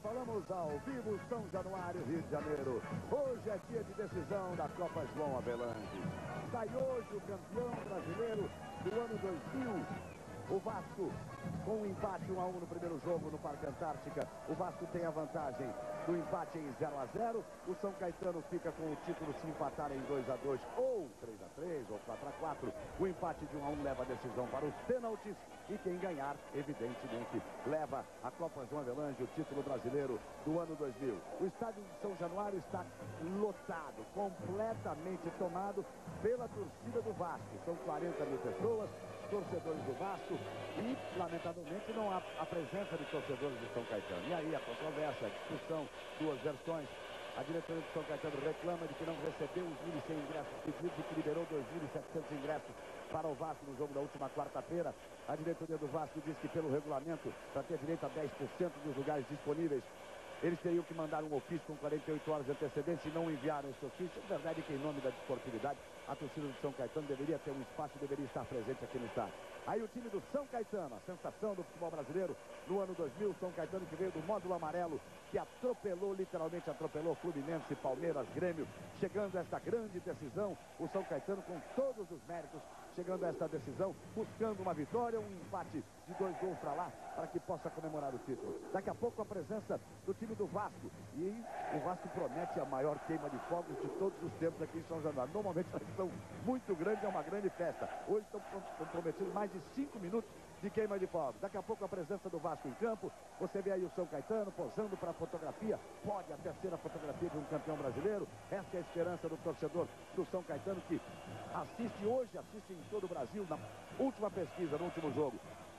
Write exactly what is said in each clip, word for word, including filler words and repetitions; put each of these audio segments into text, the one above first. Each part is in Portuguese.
falamos ao vivo, São Januário, Rio de Janeiro. Hoje é dia de decisão da Copa João Avelange. Sai hoje o campeão brasileiro do ano dois mil. O Vasco, com um empate um a um no primeiro jogo no Parque Antártica. O Vasco tem a vantagem do empate em zero a zero. O São Caetano fica com o título se empatar em dois a dois ou três a três ou quatro a quatro. O empate de um a um leva a decisão para os pênaltis. E quem ganhar, evidentemente, leva a Copa João Avelange, o título brasileiro do ano dois mil. O estádio de São Januário está lotado, completamente tomado pela torcida do Vasco. São quarenta mil pessoas, torcedores do Vasco, e lamentavelmente não há a presença de torcedores do São Caetano. E aí a controvérsia, a discussão, duas versões. A diretoria do São Caetano reclama de que não recebeu os mil e cem ingressos pedidos e que liberou dois mil e setecentos ingressos para o Vasco no jogo da última quarta-feira. A diretoria do Vasco diz que pelo regulamento, para ter direito a dez por cento dos lugares disponíveis, eles teriam que mandar um ofício com quarenta e oito horas de antecedência e não enviaram esse ofício. É verdade que, em nome da desportividade, a torcida do São Caetano deveria ter um espaço e deveria estar presente aqui no estádio. Aí o time do São Caetano, a sensação do futebol brasileiro no ano dois mil, São Caetano que veio do módulo amarelo, que atropelou, literalmente atropelou Fluminense, Palmeiras, Grêmio, chegando a esta grande decisão. O São Caetano com todos os méritos, chegando a esta decisão, buscando uma vitória, um empate de dois gols para lá, para que possa comemorar o título. Daqui a pouco a presença do time do Vasco. E o Vasco promete a maior queima de fogos de todos os tempos aqui em São Januário. Normalmente eles são muito grandes, é uma grande festa. Hoje estão prometidos mais de cinco minutos de queima de fogos. Daqui a pouco a presença do Vasco em campo. Você vê aí o São Caetano posando para a fotografia. Pode a terceira fotografia de um campeão brasileiro. Essa é a esperança do torcedor do São Caetano, que assiste hoje, assiste em todo o Brasil, na última pesquisa, no último jogo.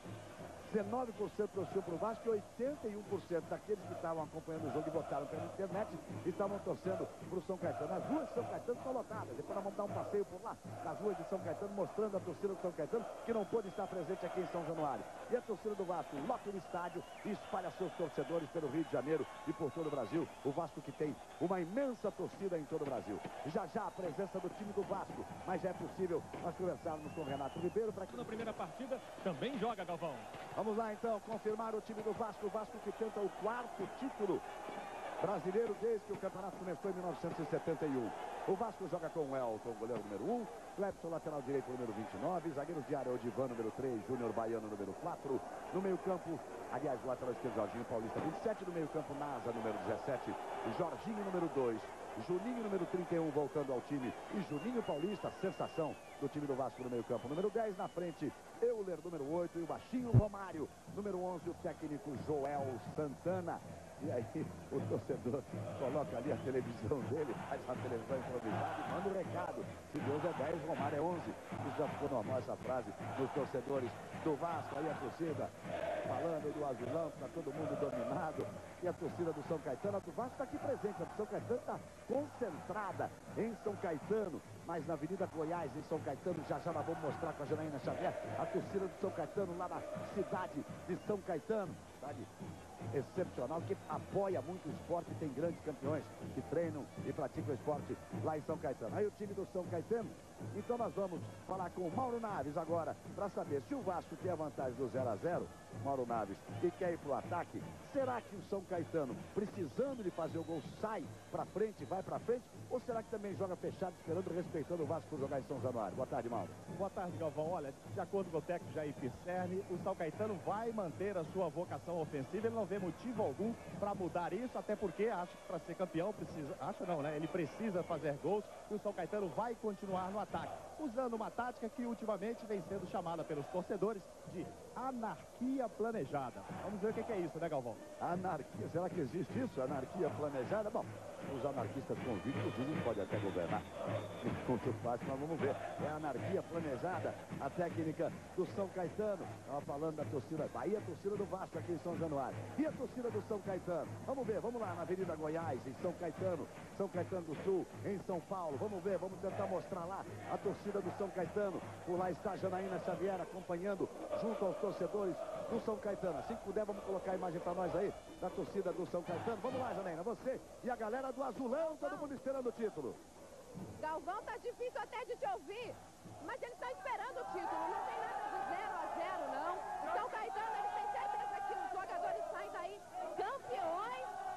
dezenove por cento torceu para o Vasco e oitenta e um por cento daqueles que estavam acompanhando o jogo e votaram pela internet estavam torcendo para o São Caetano. As ruas de São Caetano estão lotadas. Depois nós vamos dar um passeio por lá, nas ruas de São Caetano, mostrando a torcida do São Caetano, que não pôde estar presente aqui em São Januário. E a torcida do Vasco lota o estádio e espalha seus torcedores pelo Rio de Janeiro e por todo o Brasil. O Vasco que tem uma imensa torcida em todo o Brasil. Já já a presença do time do Vasco, mas é possível nós conversarmos com o Renato Ribeiro para que na primeira partida também joga, Galvão. Vamos lá então confirmar o time do Vasco. O Vasco que tenta o quarto título brasileiro desde que o campeonato começou em mil novecentos e setenta e um. O Vasco joga com o Elton, goleiro número um, Clepton, lateral direito, número vinte e nove, zagueiros de área, Odivan, número três, Júnior Baiano, número quatro, no meio campo, aliás, lateral esquerdo, Jorginho Paulista, vinte e sete, no meio campo, Nasa, número dezessete, Jorginho, número dois, Juninho, número trinta e um, voltando ao time, e Juninho Paulista, sensação do time do Vasco no meio campo, número dez, na frente, Euler, número oito, e o baixinho Romário, número onze, o técnico Joel Santana. E aí o torcedor coloca ali a televisão dele, faz uma televisão improvisada e manda um recado. Se Deus é dez, Romário é onze. Isso já ficou normal essa frase dos torcedores do Vasco. Aí a torcida falando do azulão, está todo mundo dominado. E a torcida do São Caetano, a do Vasco está aqui presente. A do São Caetano está concentrada em São Caetano, mas na Avenida Goiás, em São Caetano, já já nós vamos mostrar com a Janaína Xavier a torcida do São Caetano lá na cidade de São Caetano. Cidade excepcional, que apoia muito o esporte, tem grandes campeões que treinam e praticam esporte lá em São Caetano. Aí o time do São Caetano, então nós vamos falar com o Mauro Naves agora, para saber se o Vasco tem a vantagem do zero a zero, Mauro Naves, e quer ir para o ataque. Será que o São Caetano, precisando de fazer o gol, sai para frente, vai para frente, ou será que também joga fechado, esperando, respeitando o Vasco por jogar em São Januário? Boa tarde, Mauro. Boa tarde, Galvão. Olha, de acordo com o técnico Jair Pisserni, o São Caetano vai manter a sua vocação ofensiva. Ele não vê motivo algum para mudar isso, até porque acha que para ser campeão precisa, acha não, né? Ele precisa fazer gols e o São Caetano vai continuar no ataque, usando uma tática que ultimamente vem sendo chamada pelos torcedores de anarquia planejada. Vamos ver o que é isso, né, Galvão? Anarquia, será que existe isso? Anarquia planejada? Bom, os anarquistas convictos dizem que pode até governar. Muito fácil, mas vamos ver. É a anarquia planejada, a técnica do São Caetano. Estava falando da torcida, Bahia, a torcida do Vasco aqui em São Januário. E a torcida do São Caetano? Vamos ver, vamos lá na Avenida Goiás, em São Caetano, São Caetano do Sul, em São Paulo. Vamos ver, vamos tentar mostrar lá a torcida do São Caetano. Por lá está a Janaína Xavier acompanhando junto aos torcedores do São Caetano. Assim que puder, vamos colocar a imagem para nós aí da torcida do São Caetano. Vamos lá, Janaína, você e a galera do Azulão, todo mundo esperando o título. Galvão, tá difícil até de te ouvir, mas eles estão esperando o título. Não tem nada de zero a zero, não. O São Caetano, eles têm certeza que os jogadores saem daí campeões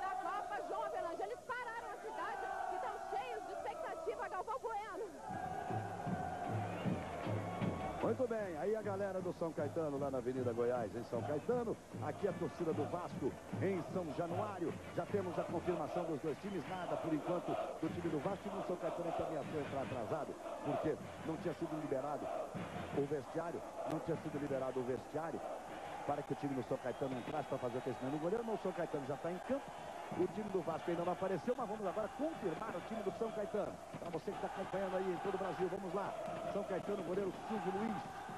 Muito bem, aí a galera do São Caetano lá na Avenida Goiás, em São Caetano. Aqui a torcida do Vasco em São Januário. Já temos a confirmação dos dois times, nada por enquanto do time do Vasco. E o São Caetano que ameaçou entrar atrasado, porque não tinha sido liberado o vestiário, não tinha sido liberado o vestiário para que o time do São Caetano entrasse para fazer o aquecimento do goleiro. Mas o São Caetano já está em campo. O time do Vasco ainda não apareceu, mas vamos agora confirmar o time do São Caetano. Para você que está acompanhando aí em todo o Brasil, vamos lá. São Caetano, goleiro Silvio Luiz.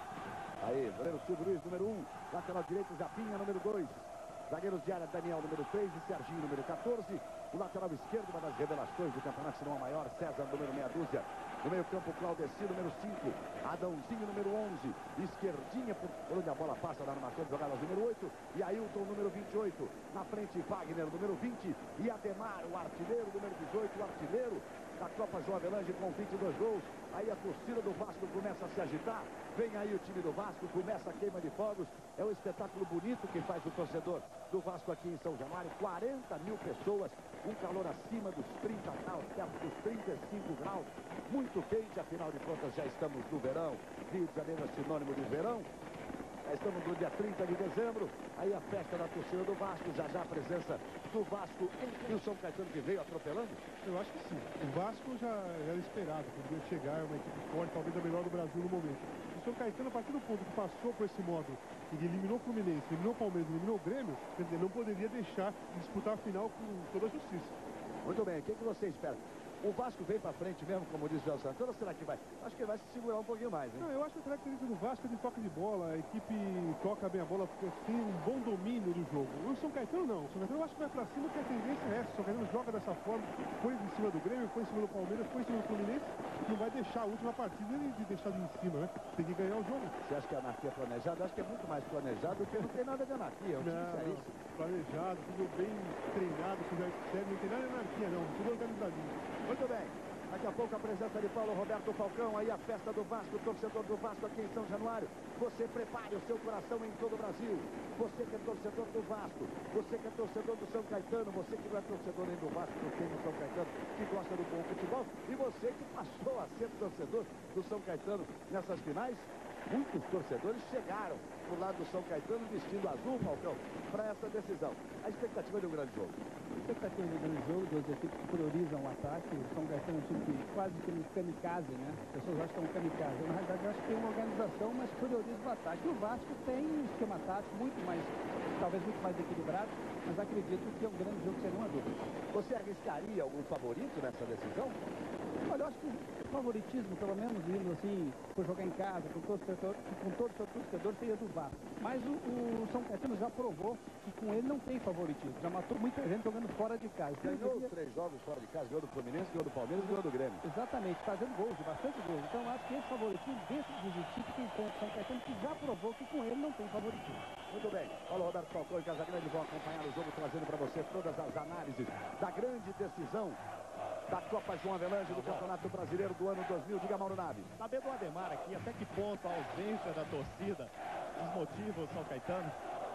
Aí, goleiro Silvio Luiz, número um. Lateral direito, Japinha, número dois. Zagueiros de área, Daniel, número três. E Serginho, número quatorze. O lateral esquerdo, uma das revelações do campeonato, se não a maior, César, número meia dúzia. No meio campo, Claudeci, número cinco. Adãozinho, número onze. Esquerdinha, por onde a bola passa na armação de jogadas, número oito. E Ailton, número vinte e oito. Na frente, Wagner, número vinte. E Ademar, o artilheiro, número dezoito. O artilheiro da Copa João Avelange com vinte e dois gols. Aí a torcida do Vasco começa a se agitar. Vem aí o time do Vasco, começa a queima de fogos. É um espetáculo bonito que faz o torcedor do Vasco aqui em São Januário. quarenta mil pessoas, um calor acima dos trinta graus, perto dos trinta e cinco graus. Muito quente, afinal de contas já estamos no verão. Rio de Janeiro é sinônimo de verão. Já estamos no dia trinta de dezembro. Aí a festa da torcida do Vasco, já já a presença do Vasco e o São Caetano que veio atropelando. Eu acho que sim. O Vasco já era esperado, podia chegar, é uma equipe forte, talvez a melhor do Brasil no momento. O São Caetano, a partir do ponto que passou por esse modo, ele eliminou o Fluminense, eliminou o Palmeiras, eliminou o Grêmio, quer dizer, não poderia deixar de disputar a final com toda a justiça. Muito bem, o que, que você espera? O Vasco vem para frente mesmo, como disse o João Santana, ou será que vai? Acho que ele vai se segurar um pouquinho mais, hein? Não, eu acho que a característica do Vasco é de toque de bola, a equipe toca bem a bola, tem um bom domínio do jogo. O São Caetano não, o São Caetano eu acho que vai para cima, que a tendência é essa. O São Caetano joga dessa forma, põe em cima do Grêmio, põe em cima do Palmeiras, põe em cima do Fluminense, não vai deixar a última partida de deixar de em cima, né? Tem que ganhar o jogo. Você acha que a anarquia é planejada? Acho que é muito mais planejado do que não tem nada de anarquia. É um time seríssimo. Planejado, tudo bem treinado, tudo sério, não tem nada de anarquia não, tudo organizadinho. Muito bem. Daqui a pouco a presença de Paulo Roberto Falcão, aí a festa do Vasco, torcedor do Vasco aqui em São Januário. Você prepare o seu coração em todo o Brasil. Você que é torcedor do Vasco, você que é torcedor do São Caetano, você que não é torcedor nem do Vasco, nem do São Caetano, que gosta do bom futebol, e você que passou a ser torcedor do São Caetano nessas finais. Muitos torcedores chegaram pro lado do São Caetano vestindo azul, Falcão, para essa decisão. A expectativa de um grande jogo. A expectativa de um grande jogo, duas equipes que priorizam o ataque. O São Caetano é um time que quase que um kamikaze, né? As pessoas acham que é um kamikaze. Na realidade, eu acho que tem uma organização, mas prioriza o ataque. O Vasco tem um esquema tático muito mais, talvez muito mais equilibrado, mas acredito que é um grande jogo, sem nenhuma dúvida. Você arriscaria algum favorito nessa decisão? Olha, eu acho que o favoritismo, pelo menos indo assim, por jogar em casa, com todo o torcedor, com todo o seu torcedor, seria do Vasco. Mas o, o São Caetano já provou que com ele não tem favoritismo. Já matou muita gente jogando fora de casa. Ganhou os três jogos fora de casa, ganhou do Fluminense, ganhou do Palmeiras e ganhou do Grêmio. Exatamente, fazendo gols, bastante gols. Então eu acho que esse favoritismo deixa de existir, que tem o São Caetano que já provou que com ele não tem favoritismo. Muito bem, Paulo Roberto Falcão e Casagrande vão acompanhar o jogo, trazendo para você todas as análises da grande decisão da Copa João Avelange do Campeonato Brasileiro do ano dois mil. Diga, Mauro Naves. Sabendo o Ademar aqui, até que ponto a ausência da torcida desmotiva o São Caetano?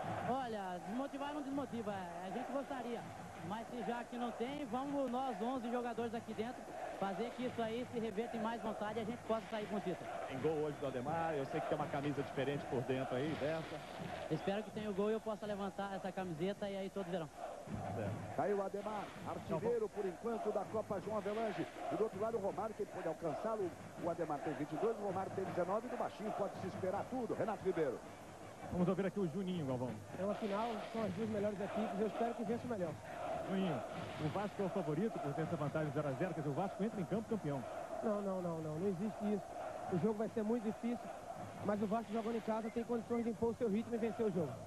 Olha, desmotivar não desmotiva, a gente gostaria, mas se já que não tem, vamos nós onze jogadores aqui dentro fazer que isso aí se reverta em mais vontade e a gente possa sair com o título. Tem gol hoje do Ademar, eu sei que tem uma camisa diferente por dentro aí, dessa. Espero que tenha o gol e eu possa levantar essa camiseta e aí todos verão. Caiu o Ademar, artilheiro por enquanto da Copa João Avelange. E do outro lado o Romário, que pode alcançá-lo. O Ademar tem vinte e dois, o Romário tem dezenove, e do baixinho pode se esperar tudo. Renato Ribeiro. Vamos ouvir aqui o Juninho, Galvão. É uma final, são as duas melhores equipes, eu espero que vença o melhor. Juninho, o Vasco é o favorito por ter essa vantagem zero a zero, quer dizer, o Vasco entra em campo campeão. Não, não, não, não, não existe isso. O jogo vai ser muito difícil, mas o Vasco jogando em casa tem condições de impor o seu ritmo e vencer o jogo.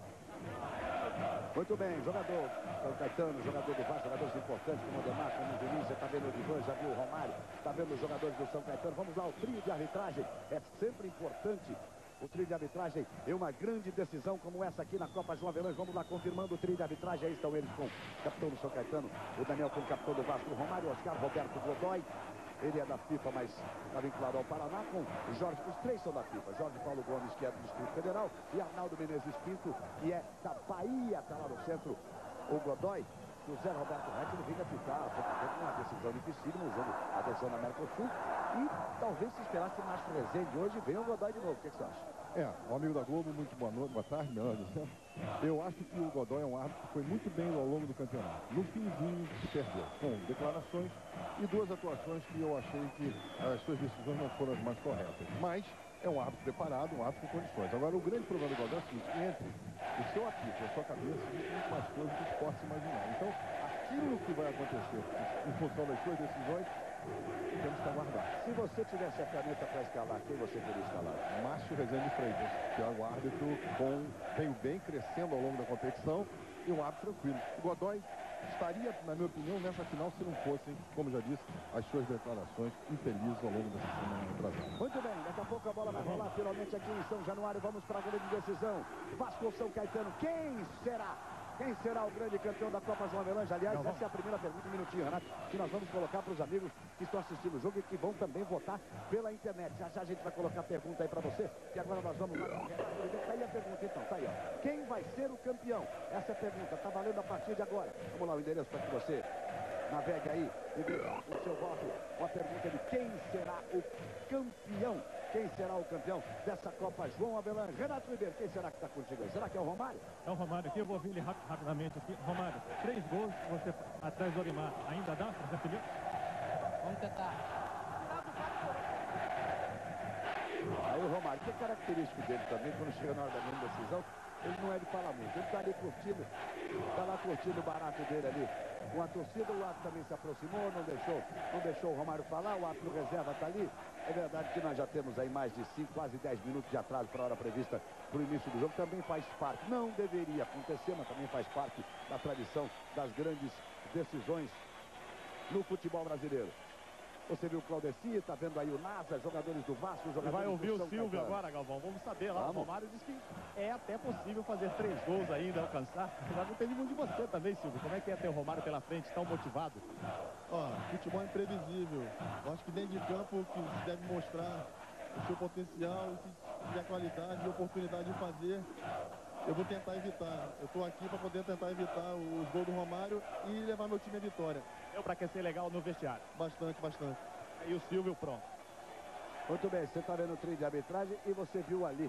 Muito bem, jogador São Caetano, jogador do Vasco, jogadores importantes como o Ademar, como o Juninho, você está vendo o Divan, já viu o Romário, está vendo os jogadores do São Caetano. Vamos lá, o trio de arbitragem é sempre importante. O trio de arbitragem é uma grande decisão como essa aqui na Copa João Avelange. Vamos lá, confirmando o trio de arbitragem. Aí estão eles com o capitão do São Caetano, o Daniel com o capitão do Vasco, o Romário, o Oscar, Roberto Godoy. Ele é da FIFA, mas está vinculado ao Paraná com o Jorge. Os três são da FIFA. Jorge Paulo Gomes, que é do Distrito Federal, e Arnaldo Menezes Pinto, que é da Bahia, está lá no centro. O Godoy que o Zé Roberto Reck ele vinha ficar uma decisão dificílima, usando a decisão da Mercosul. E talvez se esperasse mais o Rezende hoje, vem o Godoy de novo. O que, que você acha? É, o amigo da Globo, muito boa noite, boa tarde, melhor dizendo. Eu acho que o Godoy é um árbitro que foi muito bem ao longo do campeonato. No finzinho se perdeu, com declarações e duas atuações que eu achei que as suas decisões não foram as mais corretas. Mas é um árbitro preparado, um árbitro com condições. Agora, o grande problema do Godoy é o seguinte, que entre o seu apito e a sua cabeça existe muito mais coisas que se possa imaginar. Então, aquilo que vai acontecer em função das suas decisões, temos que aguardar. Se você tivesse a caneta para escalar, quem você queria escalar? Márcio Rezende Freitas, que é um árbitro com veio bem crescendo ao longo da competição e um árbitro tranquilo. O Godoy estaria, na minha opinião, nessa final se não fossem, como já disse, as suas declarações infelizes ao longo dessa semana atrasada. Muito bem, daqui a pouco a bola vai rolar finalmente aqui em São Januário. Vamos para a grande decisão. Vasco ou São Caetano, quem será? Quem será o grande campeão da Copa João Avelange? Aliás, não, essa é a primeira pergunta, um minutinho, Renato, que nós vamos colocar para os amigos que estão assistindo o jogo e que vão também votar pela internet. Já já a gente vai colocar a pergunta aí para você, e agora nós vamos lá. Tá aí a pergunta então, tá aí, ó. Quem vai ser o campeão? Essa é a pergunta, tá valendo a partir de agora. Vamos lá, o endereço para que você navegue aí e dê o seu voto com a pergunta de quem será o campeão. Quem será o campeão dessa Copa João Avelange? Renato Ribeiro, quem será que está contigo aí? Será que é o Romário? É o Romário aqui, eu vou ouvir ele rap rapidamente aqui. Romário, três gols, você atrás do Olimar. Ainda dá para ser feliz? Vamos tentar. Aí o Romário, que é característico dele também, quando chega na hora da grande decisão, ele não é de falar muito. Ele está ali curtindo, está lá curtindo o barato dele ali. Com a torcida, o árbitro também se aproximou, não deixou, não deixou o Romário falar, o árbitro reserva está ali. É verdade que nós já temos aí mais de cinco, quase dez minutos de atraso para a hora prevista para o início do jogo. Também faz parte, não deveria acontecer, mas também faz parte da tradição das grandes decisões no futebol brasileiro. Você viu o Claudeci, está vendo aí o Nasa, jogadores do Vasco, jogadores vai ouvir do o São Silvio Caetano. agora, Galvão. Vamos saber lá. Vamos. O Romário disse que é até possível fazer três gols ainda, alcançar. Já não teve muito de você também, Silvio. Como é que é ter o Romário pela frente, tão motivado? Ó, futebol é imprevisível. Eu acho que dentro de campo que se deve mostrar o seu potencial, se tiver qualidade e oportunidade de fazer, eu vou tentar evitar. Eu estou aqui para poder tentar evitar os gols do Romário e levar meu time à vitória. Deu para aquecer legal no vestiário? Bastante, bastante. E o Silvio pronto. Muito bem, você está vendo o trio de arbitragem e você viu ali.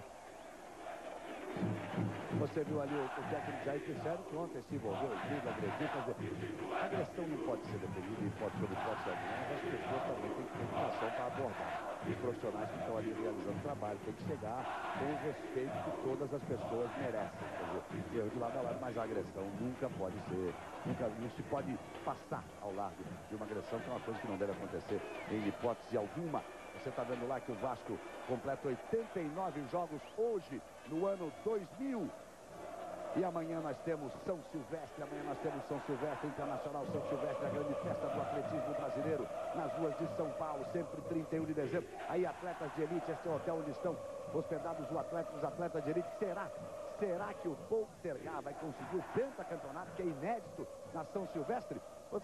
Você viu ali o, o técnico Jair Pisciani, que ontem se envolveu, briga, agrediu, quer dizer, a agressão não pode ser defendida, e pode ser hipótese alguma, mas as pessoas também têm que ter educação para abordar. Os profissionais que estão ali realizando trabalho têm que chegar com o respeito que todas as pessoas merecem. Quer dizer, erro de lado a lado, mas a agressão nunca pode ser, nunca não se pode passar ao largo de uma agressão, que é uma coisa que não deve acontecer em hipótese alguma. Você está vendo lá que o Vasco completa oitenta e nove jogos hoje, no ano dois mil. E amanhã nós temos São Silvestre, amanhã nós temos São Silvestre Internacional, São Silvestre, a grande festa do atletismo brasileiro, nas ruas de São Paulo, sempre trinta e um de dezembro. Aí atletas de elite, este é o hotel onde estão hospedados os atletas, os atletas de elite. Será? Será que o Poltergar vai conseguir o pentacampeonato, que é inédito na São Silvestre?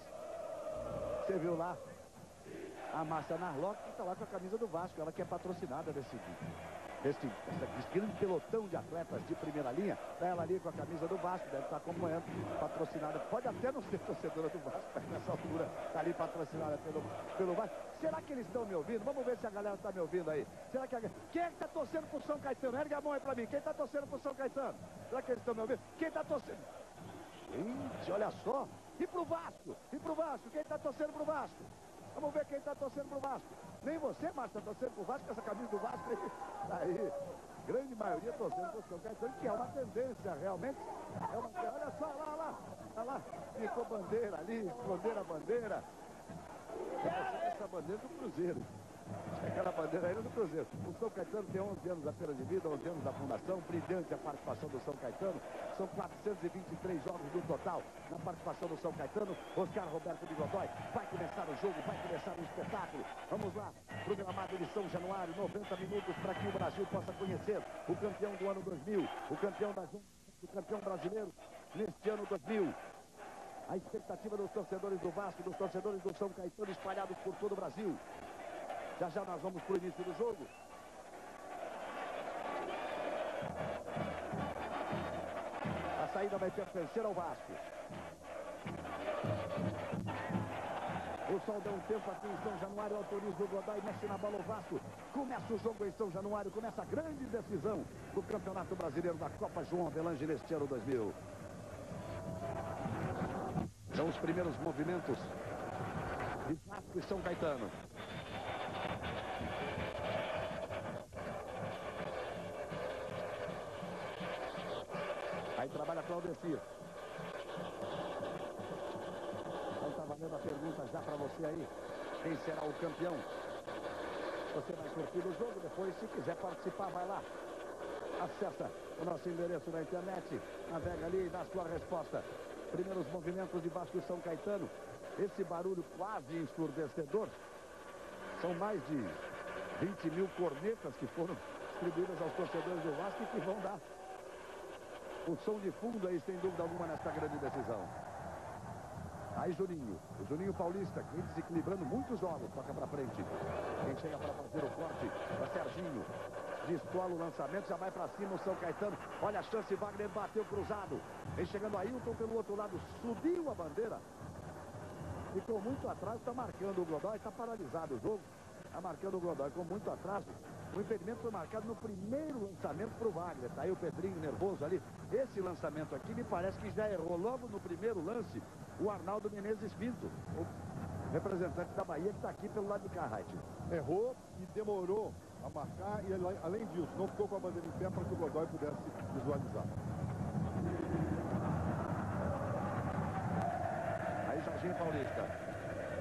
Você viu lá a Márcia Narlock, que está lá com a camisa do Vasco, ela que é patrocinada desse Este, esse grande pelotão de atletas de primeira linha, tá ela ali com a camisa do Vasco, deve estar acompanhando, patrocinada, pode até não ser torcedora do Vasco, mas nessa altura está ali patrocinada pelo, pelo Vasco. Será que eles estão me ouvindo? Vamos ver se a galera está me ouvindo aí. Será que a... Quem é que está torcendo pro São Caetano? Ergue a mão aí para mim. Quem está torcendo pro São Caetano? Será que eles estão me ouvindo? Quem está torcendo? Gente, olha só. E pro Vasco? E pro Vasco? Quem está torcendo pro Vasco? Vamos ver quem está torcendo pro Vasco. Nem você, Márcio, está torcendo pro Vasco, com essa camisa do Vasco aí. Tá aí. Grande maioria torcendo pro São Caetano, que é uma tendência, realmente. É uma... Olha só, lá, lá. Olha lá. Ficou bandeira ali, esconderam a bandeira. Essa bandeira do Cruzeiro. Aquela bandeira aí do Cruzeiro. O São Caetano tem onze anos apenas de vida, onze anos da fundação. Brilhante a participação do São Caetano. São quatrocentos e vinte e três jogos no total na participação do São Caetano. Oscar Roberto de Godoy. Vai começar o jogo, vai começar o espetáculo. Vamos lá, pro gramado de São Januário. noventa minutos para que o Brasil possa conhecer o campeão do ano dois mil. O campeão da o campeão brasileiro neste ano dois mil. A expectativa dos torcedores do Vasco, dos torcedores do São Caetano espalhados por todo o Brasil. Já já nós vamos para o início do jogo. A saída vai pertencer ao Vasco. O sol deu um tempo aqui em São Januário, autoriza o Godoy, mexe na bola o Vasco. Começa o jogo em São Januário, começa a grande decisão do Campeonato Brasileiro da Copa João Avelange neste ano dois mil. São os primeiros movimentos de Vasco e São Caetano. Aí trabalha Claudecir. Então tá valendo a pergunta já para você aí. Quem será o campeão? Você vai curtir o jogo depois, se quiser participar, vai lá. Acessa o nosso endereço na internet, navega ali e dá a sua resposta. Primeiros movimentos de Vasco e São Caetano. Esse barulho quase ensurdecedor. São mais de vinte mil cornetas que foram distribuídas aos torcedores do Vasco e que vão dar o som de fundo aí, sem dúvida alguma, nesta grande decisão. Aí Juninho, o Juninho Paulista, que vem desequilibrando muitos jogos, toca pra frente. Quem chega para fazer o corte é Serginho. Descola o lançamento, já vai pra cima o São Caetano. Olha a chance, Wagner bateu cruzado. Vem chegando Ailton pelo outro lado, subiu a bandeira. Ficou muito atrás, está marcando o Godoy, está paralisado o jogo. Está marcando o Godoy com muito atraso. O impedimento foi marcado no primeiro lançamento para o Wagner. Está aí o Pedrinho nervoso ali. Esse lançamento aqui me parece que já errou logo no primeiro lance o Arnaldo Menezes Pinto, o representante da Bahia, que está aqui pelo lado de cá, Raid. Errou e demorou a marcar e, além disso, não ficou com a bandeira em pé para que o Godoy pudesse visualizar. Aí Jorginho Paulista.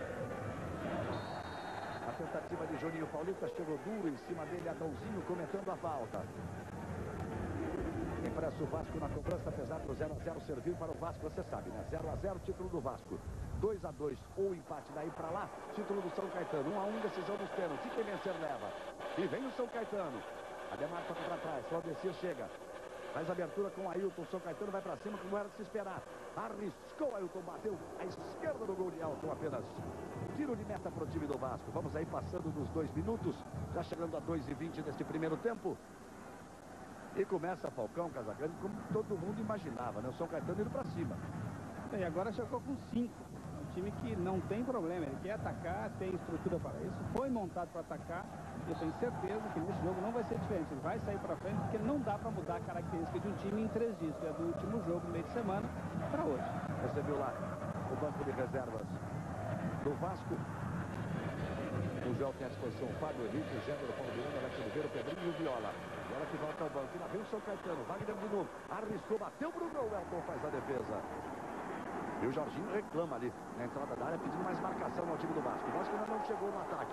A tentativa de Juninho Paulista chegou duro em cima dele, Adãozinho cometendo a falta. Impresso o Vasco na cobrança, apesar do zero a zero servir para o Vasco, você sabe, né? zero a zero, título do Vasco. dois a dois ou empate daí para lá, título do São Caetano. um a um, decisão dos pênaltis. E quem vencer leva. E vem o São Caetano. Ademar toca para trás, Claudecir chega. Faz abertura com o Ailton, São Caetano vai para cima como era de se esperar. Arriscou, Ailton bateu à esquerda do gol de Ailton apenas. Tiro de meta para o time do Vasco. Vamos aí passando dos dois minutos, já chegando a dois e vinte deste primeiro tempo. E começa Falcão, Casagrande, como todo mundo imaginava, né? O São Caetano indo para cima. E agora chegou com cinco. É um time que não tem problema, ele quer atacar, tem estrutura para isso, foi montado para atacar. Eu tenho certeza que nesse jogo não vai ser diferente. Ele vai sair para frente porque não dá para mudar a característica de um time em três dias. É do último jogo, no meio de semana, para hoje. Você viu lá o banco de reservas do Vasco. O Joel tem à disposição o Fábio Henrique, o Gênero, o Paulo Miranda, Alex Oliveira, o Pedrinho e o Viola. Viola que volta ao banco. E lá vem o São Caetano. Wagner de novo. Arriscou, bateu pro gol. O Elton faz a defesa. E o Jorginho reclama ali na entrada da área, pedindo mais marcação ao time do Vasco. O Vasco ainda não chegou no ataque.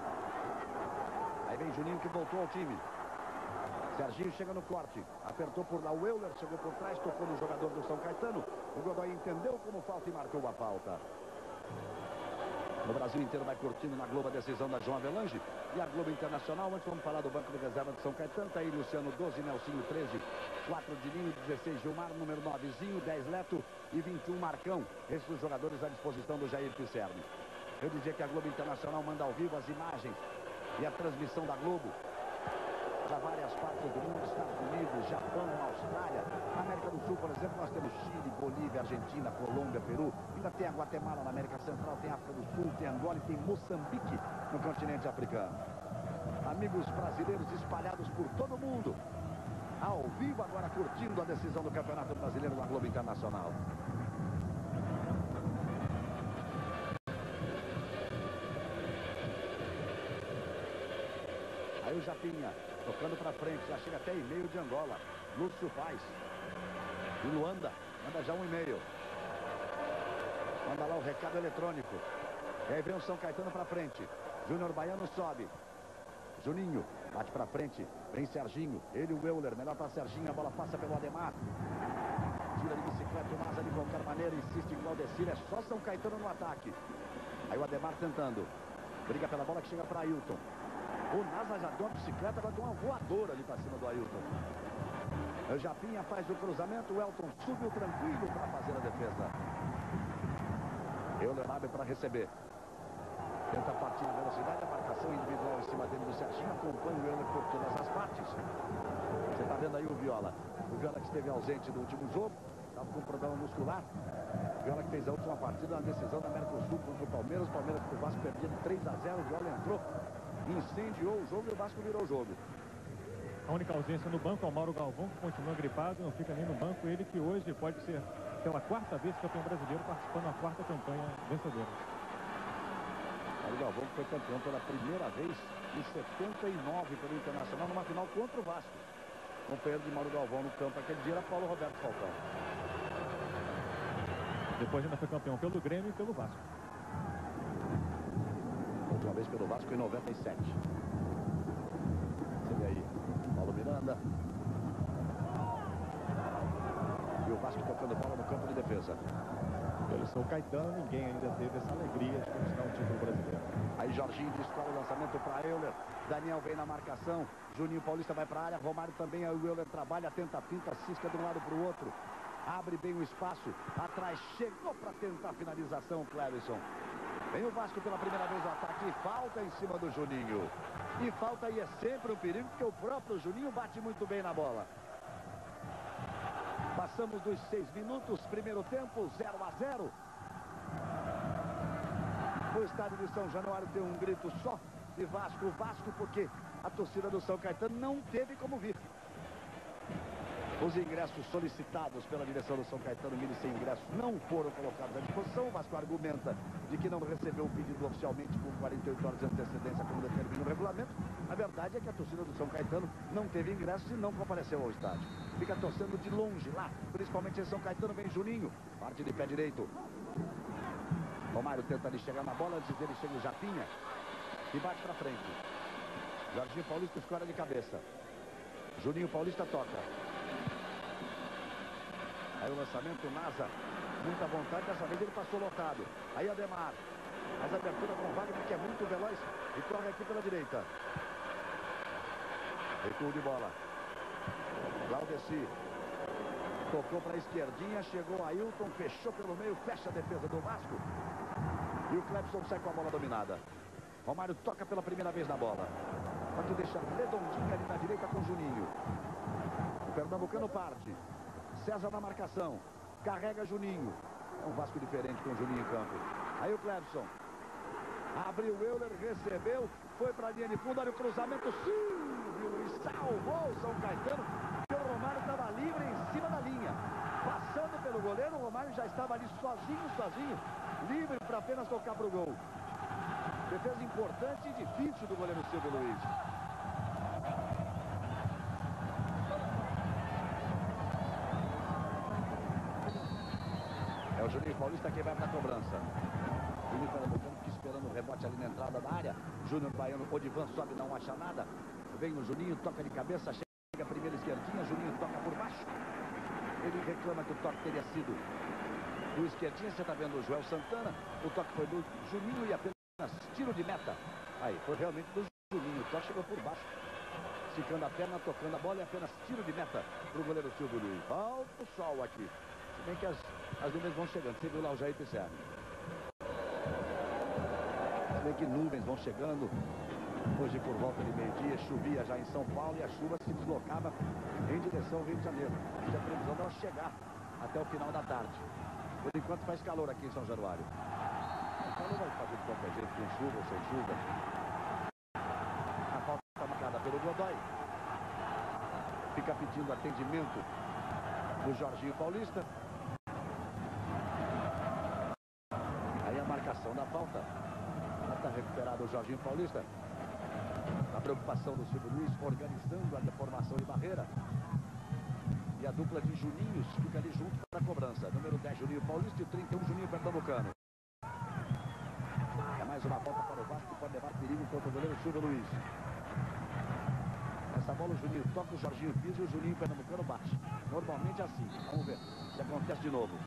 Aí vem Juninho que voltou ao time. Serginho chega no corte. Apertou por lá o Euler, chegou por trás, tocou no jogador do São Caetano. O Godoy entendeu como falta e marcou a falta. O Brasil inteiro vai curtindo na Globo a decisão da João Avelange. E a Globo Internacional, antes vamos falar do banco de reserva de São Caetano. Tá aí Luciano doze, Nelsinho treze, quatro Dininho, dezesseis Gilmar, número nove Zinho, dez Leto e vinte e um Marcão. Esses os jogadores à disposição do Jair Pisserni. Eu dizia que a Globo Internacional manda ao vivo as imagens e a transmissão da Globo para várias partes do mundo, Estados Unidos, Japão, Austrália, América do Sul, por exemplo, nós temos Chile, Bolívia, Argentina, Colômbia, Peru, ainda tem a Guatemala na América Central, tem a África do Sul, tem Angola e tem Moçambique no continente africano. Amigos brasileiros espalhados por todo o mundo, ao vivo agora curtindo a decisão do Campeonato Brasileiro da Globo Internacional. Aí o Japinha, tocando para frente, já chega até e-mail de Angola. Lúcio faz. E Luanda, manda já um e-mail. Manda lá o recado eletrônico. E aí vem o São Caetano para frente. Júnior Baiano sobe. Juninho, bate para frente. Vem Serginho, ele e o Euler. Melhor para Serginho, a bola passa pelo Ademar. Tira de bicicleta o Maza de qualquer maneira, insiste em Claudecir. É só São Caetano no ataque. Aí o Ademar tentando. Briga pela bola que chega para Ailton. O Nasa já deu uma bicicleta, agora deu uma voadora ali para cima do Ailton. O Japinha faz o cruzamento, o Elton subiu tranquilo para fazer a defesa. Euler abre para receber. Tenta partir na velocidade, a marcação individual em cima dele do Serginho, acompanha o Euler por todas as partes. Você está vendo aí o Viola. O Viola que esteve ausente do último jogo, estava com problema muscular. Viola que fez a última partida na decisão da Mercosul contra o Palmeiras. O Palmeiras o Vasco perdia de três a zero. O Viola entrou, incendiou o jogo e o Vasco virou o jogo. A única ausência no banco é o Mauro Galvão, que continua gripado, não fica nem no banco. Ele que hoje pode ser pela quarta vez campeão brasileiro, participando da quarta campanha vencedora. Mauro Galvão foi campeão pela primeira vez em setenta e nove pelo Internacional, numa final contra o Vasco. O companheiro de Mauro Galvão no campo aquele dia era Paulo Roberto Falcão. Depois ainda foi campeão pelo Grêmio e pelo Vasco. Última vez pelo Vasco em noventa e sete. Você vê aí, Paulo Miranda. E o Vasco tocando bola no campo de defesa. Pelo São Caetano, ninguém ainda teve essa alegria de conquistar um título brasileiro. Aí Jorginho dispara o lançamento para Euler. Daniel vem na marcação. Juninho Paulista vai para a área. Romário também. Aí o Euler trabalha, tenta, pinta, cisca de um lado para o outro. Abre bem o espaço. Atrás chegou para tentar a finalização, Clevison. Vem o Vasco pela primeira vez no ataque. Falta em cima do Juninho. E falta aí é sempre um perigo, porque o próprio Juninho bate muito bem na bola. Passamos dos seis minutos, primeiro tempo, zero a zero. O estádio de São Januário deu um grito só de Vasco, Vasco, porque a torcida do São Caetano não teve como vir. Os ingressos solicitados pela direção do São Caetano, mil e cem ingressos, não foram colocados à disposição. O Vasco argumenta de que não recebeu o pedido oficialmente por quarenta e oito horas de antecedência, como determina o regulamento. A verdade é que a torcida do São Caetano não teve ingressos e não compareceu ao estádio. Fica torcendo de longe lá, principalmente em São Caetano. Vem Juninho, parte de pé direito. Romário tenta ali chegar na bola, antes dele chega o Japinha e bate para frente. Jorginho Paulista escora de cabeça. Juninho Paulista toca. Aí o lançamento, Nasa, muita vontade, dessa vez ele passou lotado. Aí Ademar, mais abertura com o Wagner, que é muito veloz e corre aqui pela direita. Recuo de bola. Laudeci tocou para a esquerdinha, chegou Ailton, fechou pelo meio, fecha a defesa do Vasco. E o Clebson sai com a bola dominada. Romário toca pela primeira vez na bola. Só que deixa redondinha ali na direita com o Juninho. O pernambucano parte. César na marcação. Carrega Juninho. É um Vasco diferente com o Juninho em campo. Aí o Clebson. Abriu o Euler, recebeu. Foi para a linha de fundo. Olha o cruzamento. Silvio Luiz salvou o São Caetano. E o Romário estava livre em cima da linha. Passando pelo goleiro, o Romário já estava ali sozinho, sozinho. Livre para apenas tocar para o gol. Defesa importante e difícil do goleiro Silvio Luiz. É o Juninho Paulista quem vai para a cobrança. Juninho Pernambucano que esperando o rebote ali na entrada da área. Júnior Baiano, Odivan sobe, não acha nada. Vem o Juninho, toca de cabeça, chega a primeira esquerdinha, Juninho toca por baixo. Ele reclama que o toque teria sido do esquerdinha. Você está vendo o Joel Santana. O toque foi do Juninho e apenas tiro de meta. Aí, foi realmente do Juninho. O toque chegou por baixo. Esticando a perna, tocando a bola e apenas tiro de meta para o goleiro Silvio Luiz. Alto sol aqui. Se bem que as, as nuvens vão chegando. Você viu lá o Jair Pisserni. Se bem que nuvens vão chegando. Hoje, por volta de meio-dia, chovia já em São Paulo e a chuva se deslocava em direção ao Rio de Janeiro. E a previsão dela chegar até o final da tarde. Por enquanto faz calor aqui em São Januário. O calor vai fazer de qualquer jeito, com chuva ou sem chuva. A falta está marcada pelo Godoy. Fica pedindo atendimento do Jorginho Paulista. Aí a marcação da falta. Está recuperado o Jorginho Paulista. A preocupação do Silvio Luiz organizando a deformação de barreira. E a dupla de Juninhos fica ali junto para a cobrança. Número dez, Juninho Paulista, e trinta e um, Juninho Pernambucano. É mais uma falta para o Vasco que pode levar perigo contra o goleiro Silvio Luiz. Essa bola o Juninho toca, o Jorginho pisa e o Juninho Pernambucano bate. Normalmente é assim. Vamos ver se acontece de novo.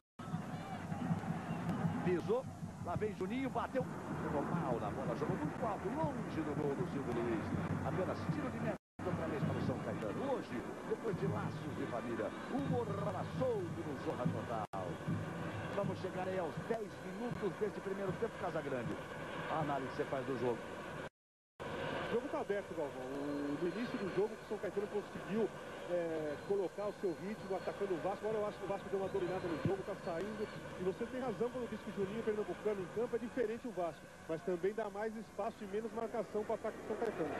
Pisou. Lá vem Juninho, bateu. Jogou mal na bola, jogou muito alto, longe do gol do Silvio Luiz. Apenas tiro de meta outra vez para o São Caetano. Hoje, depois de laços de família, humor solto no Zorra Total. Vamos chegar aí aos dez minutos deste primeiro tempo, Casagrande. A análise que você faz do jogo. O jogo está aberto, Galvão. No início do jogo, o São Caetano conseguiu é, colocar o seu ritmo, atacando o Vasco. Agora eu acho que o Vasco deu uma dominada no jogo, está saindo. E você tem razão quando diz que o Juninho Pernambucano em campo é diferente o Vasco. Mas também dá mais espaço e menos marcação para o ataque do São Caetano.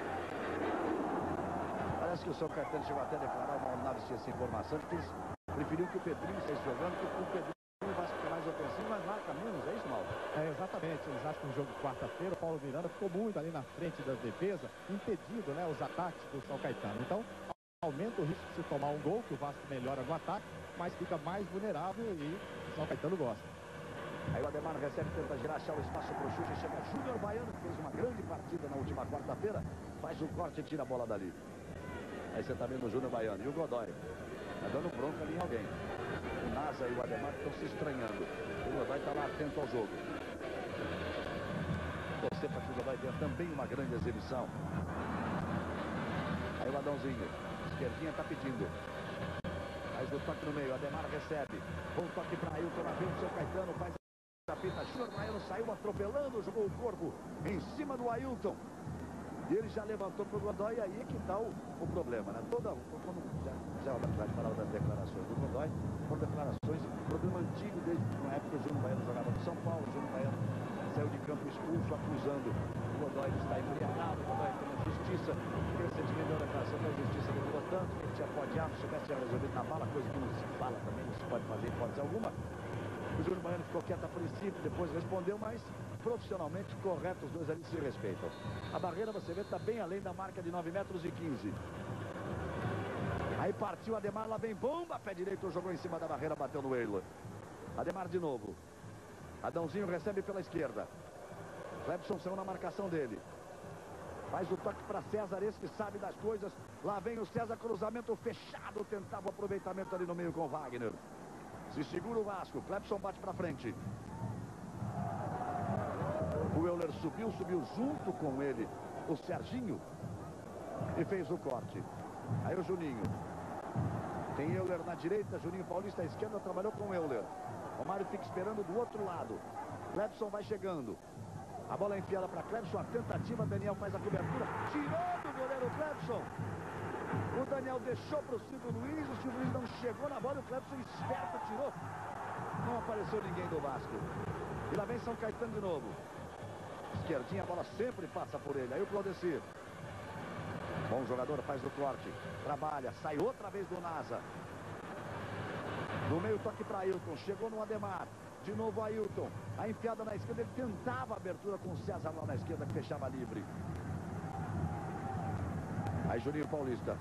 Parece que o São Caetano chegou até a declarar, uma nave essa informação, que eles preferiam que o Pedrinho estivesse jogando, que o Pedrinho vai ficar mais ofensivo, mas marca menos, é isso, Mauro? É, exatamente. Eles acham que no jogo de quarta-feira, o Paulo Miranda ficou muito ali na frente da defesa, impedindo, né, os ataques do São Caetano. Então, aumenta o risco de se tomar um gol, que o Vasco melhora no ataque, mas fica mais vulnerável e o São Caetano gosta. Aí o Ademar recebe, tenta girar, achar o espaço para o chute, chega Júnior Baiano, que fez uma grande partida na última quarta-feira, faz o corte e tira a bola dali. Aí você está vendo o Júnior Baiano e o Godoy. Está dando bronca ali em alguém. O Nasa e o Ademar estão se estranhando. O Godoy está lá atento ao jogo. Você para que o Godoy tenha também uma grande exibição. Aí o Adãozinho. Esquerdinha está pedindo. Faz o toque no meio. Ademar recebe. Bom toque para Ailton. Na frente, o São Caetano faz a pita. Júnior Baiano saiu atropelando, jogou o corpo em cima do Ailton. E ele já levantou para o Godoy, e aí é que está o, o problema, né? Toda, quando já, já o Atlético falava das declarações do Godoy, foram declarações, problema antigo desde na época que o Júnior Baiano jogava no São Paulo. O Júnior Baiano saiu de campo expulso, acusando o Godoy de estar embriagado, o Godoy tem a justiça, recentemente a declaração da justiça demorou tanto, que ele tinha pode se soubesse tinha resolvido na bala, coisa que não se fala também, não se pode fazer hipótese alguma. O Júnior Baiano ficou quieto a princípio, depois respondeu, mas profissionalmente correto, os dois ali se respeitam. A barreira, você vê, está bem além da marca de nove metros e quinze. Aí partiu Ademar, lá vem bomba, pé direito, jogou em cima da barreira, bateu no Eiler. Ademar de novo. Adãozinho recebe pela esquerda. Clebson saiu na marcação dele. Faz o toque para César, esse que sabe das coisas. Lá vem o César, cruzamento fechado, tentava o aproveitamento ali no meio com o Wagner. Se segura o Vasco, Clebson bate para frente. O Euler subiu, subiu junto com ele o Serginho e fez o corte. Aí o Juninho. Tem Euler na direita, Juninho Paulista à esquerda, trabalhou com o Euler. Romário fica esperando do outro lado. Clebson vai chegando. A bola é enfiada para Clebson, a tentativa, Daniel faz a cobertura. Tirou do goleiro Clebson. O Daniel deixou para o Silvio Luiz, o Silvio Luiz não chegou na bola, o Clebson esperto tirou. Não apareceu ninguém do Vasco. E lá vem São Caetano de novo. Esquerdinha, a bola sempre passa por ele. Aí o Claudecir. Bom jogador, faz o corte. Trabalha, sai outra vez do Nasa. No meio, toque para Ailton. Chegou no Ademar. De novo Ailton. A enfiada na esquerda. Ele tentava a abertura com o César lá na esquerda, que fechava livre. Aí Juninho Paulista.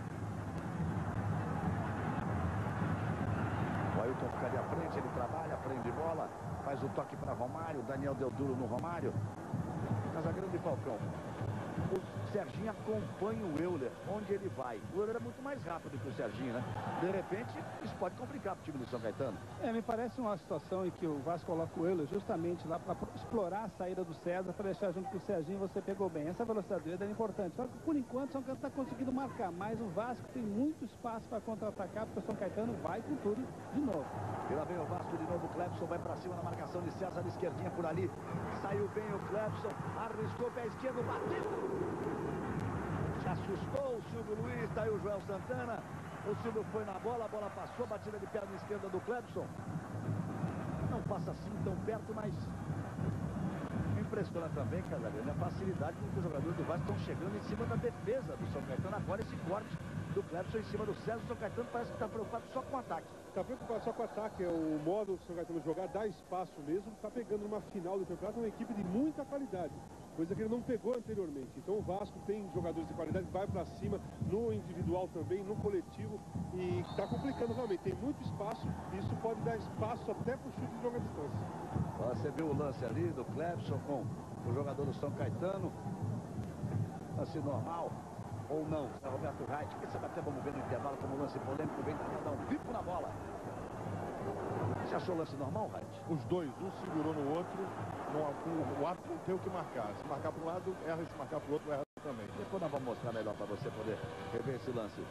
O Ailton ficaria à frente, ele trabalha, prende bola, faz o toque para Romário, Daniel deu duro no Romário. Casagrande e Falcão. O Serginho acompanha o Euler, onde ele vai. O Euler é muito mais rápido que o Serginho, né? De repente, isso pode complicar para o time do São Caetano. É, me parece uma situação em que o Vasco coloca o Euler justamente lá para explorar a saída do César, para deixar junto com o Serginho. Você pegou bem. Essa velocidade dele é importante. Só que, por enquanto, o São Caetano está conseguindo marcar. Mas o Vasco tem muito espaço para contra-atacar, porque o São Caetano vai com tudo de novo. E lá vem o Vasco de novo. O Clebson vai para cima na marcação de César, esquerdinha por ali. Saiu bem o Clebson, arriscou o pé esquerdo, bateu. Se assustou o Silvio Luiz, tá aí o Joel Santana. O Silvio foi na bola, a bola passou, batida de perna esquerda do Clebson. Não passa assim tão perto, mas me impressiona também, Casagrande, a facilidade com que os jogadores do Vasco estão chegando em cima da defesa do São Caetano. Agora esse corte do Clebson em cima do César. O São Caetano parece que está preocupado só com o ataque. Está preocupado só com o ataque, é o modo do São Caetano jogar, dá espaço mesmo. Está pegando numa final do campeonato uma equipe de muita qualidade, coisa que ele não pegou anteriormente. Então o Vasco tem jogadores de qualidade, vai para cima no individual também, no coletivo, e está complicando realmente. Tem muito espaço, e isso pode dar espaço até para o chute de longa distância. Você viu o lance ali do Clebson com o jogador do São Caetano. Lance normal ou não? É Roberto Reit. Quem sabe até vamos ver no intervalo como lance polêmico, vem dar um bico na bola. Você achou o lance normal, Reit? Os dois, um segurou no outro, no, o árbitro tem o que marcar. Se marcar para um lado, erra, se marcar para o outro, erra também. Depois nós vamos mostrar melhor para você poder rever esse lance.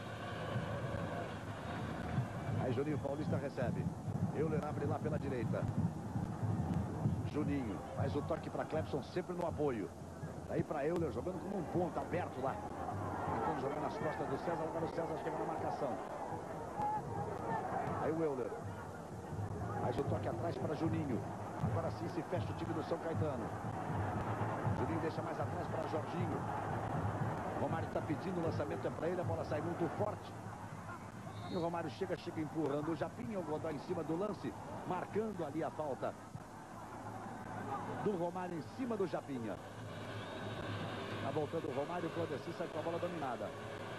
Aí Juninho Paulista recebe. Euler abre lá pela direita. Juninho faz o toque para Clebson, sempre no apoio. Daí para Euler, jogando como um ponto aberto lá. Tentando jogar nas costas do César. Agora o César chega na marcação. Aí o Euler. Faz o toque atrás para Juninho. Agora sim se fecha o time do São Caetano. Juninho deixa mais atrás para Jorginho. Romário está pedindo, o lançamento é para ele, a bola sai muito forte. E o Romário chega, chega empurrando o Japinha, o Godoy em cima do lance, marcando ali a falta do Romário em cima do Japinha. Tá voltando o Romário, o Claudeci sai com a bola dominada.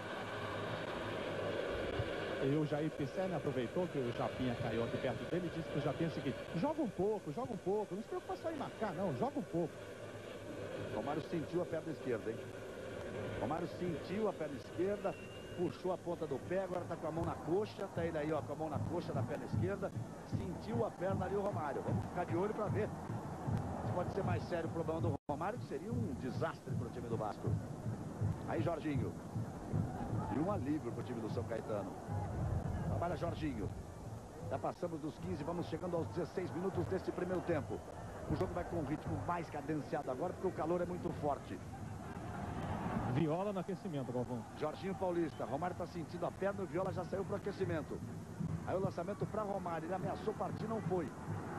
E o Jair Pisserni aproveitou que o Japinha caiu aqui perto dele e disse para o Japinha o seguinte: joga um pouco, joga um pouco, não se preocupa só em marcar, não, joga um pouco. Romário sentiu a perna esquerda, hein? Romário sentiu a perna esquerda, puxou a ponta do pé, agora tá com a mão na coxa, tá ele aí, ó, com a mão na coxa da perna esquerda, sentiu a perna ali o Romário. Vamos ficar de olho para ver se pode ser mais sério o problema do Romário, que seria um desastre para o time do Vasco. Aí Jorginho. E um alívio para o time do São Caetano. Trabalha Jorginho. Já passamos dos quinze, vamos chegando aos dezesseis minutos deste primeiro tempo. O jogo vai com um ritmo mais cadenciado agora, porque o calor é muito forte. Viola no aquecimento, Galvão. Jorginho Paulista. Romário está sentindo a perna, o Viola já saiu para o aquecimento. Aí o lançamento para Romário. Ele ameaçou partir, não foi.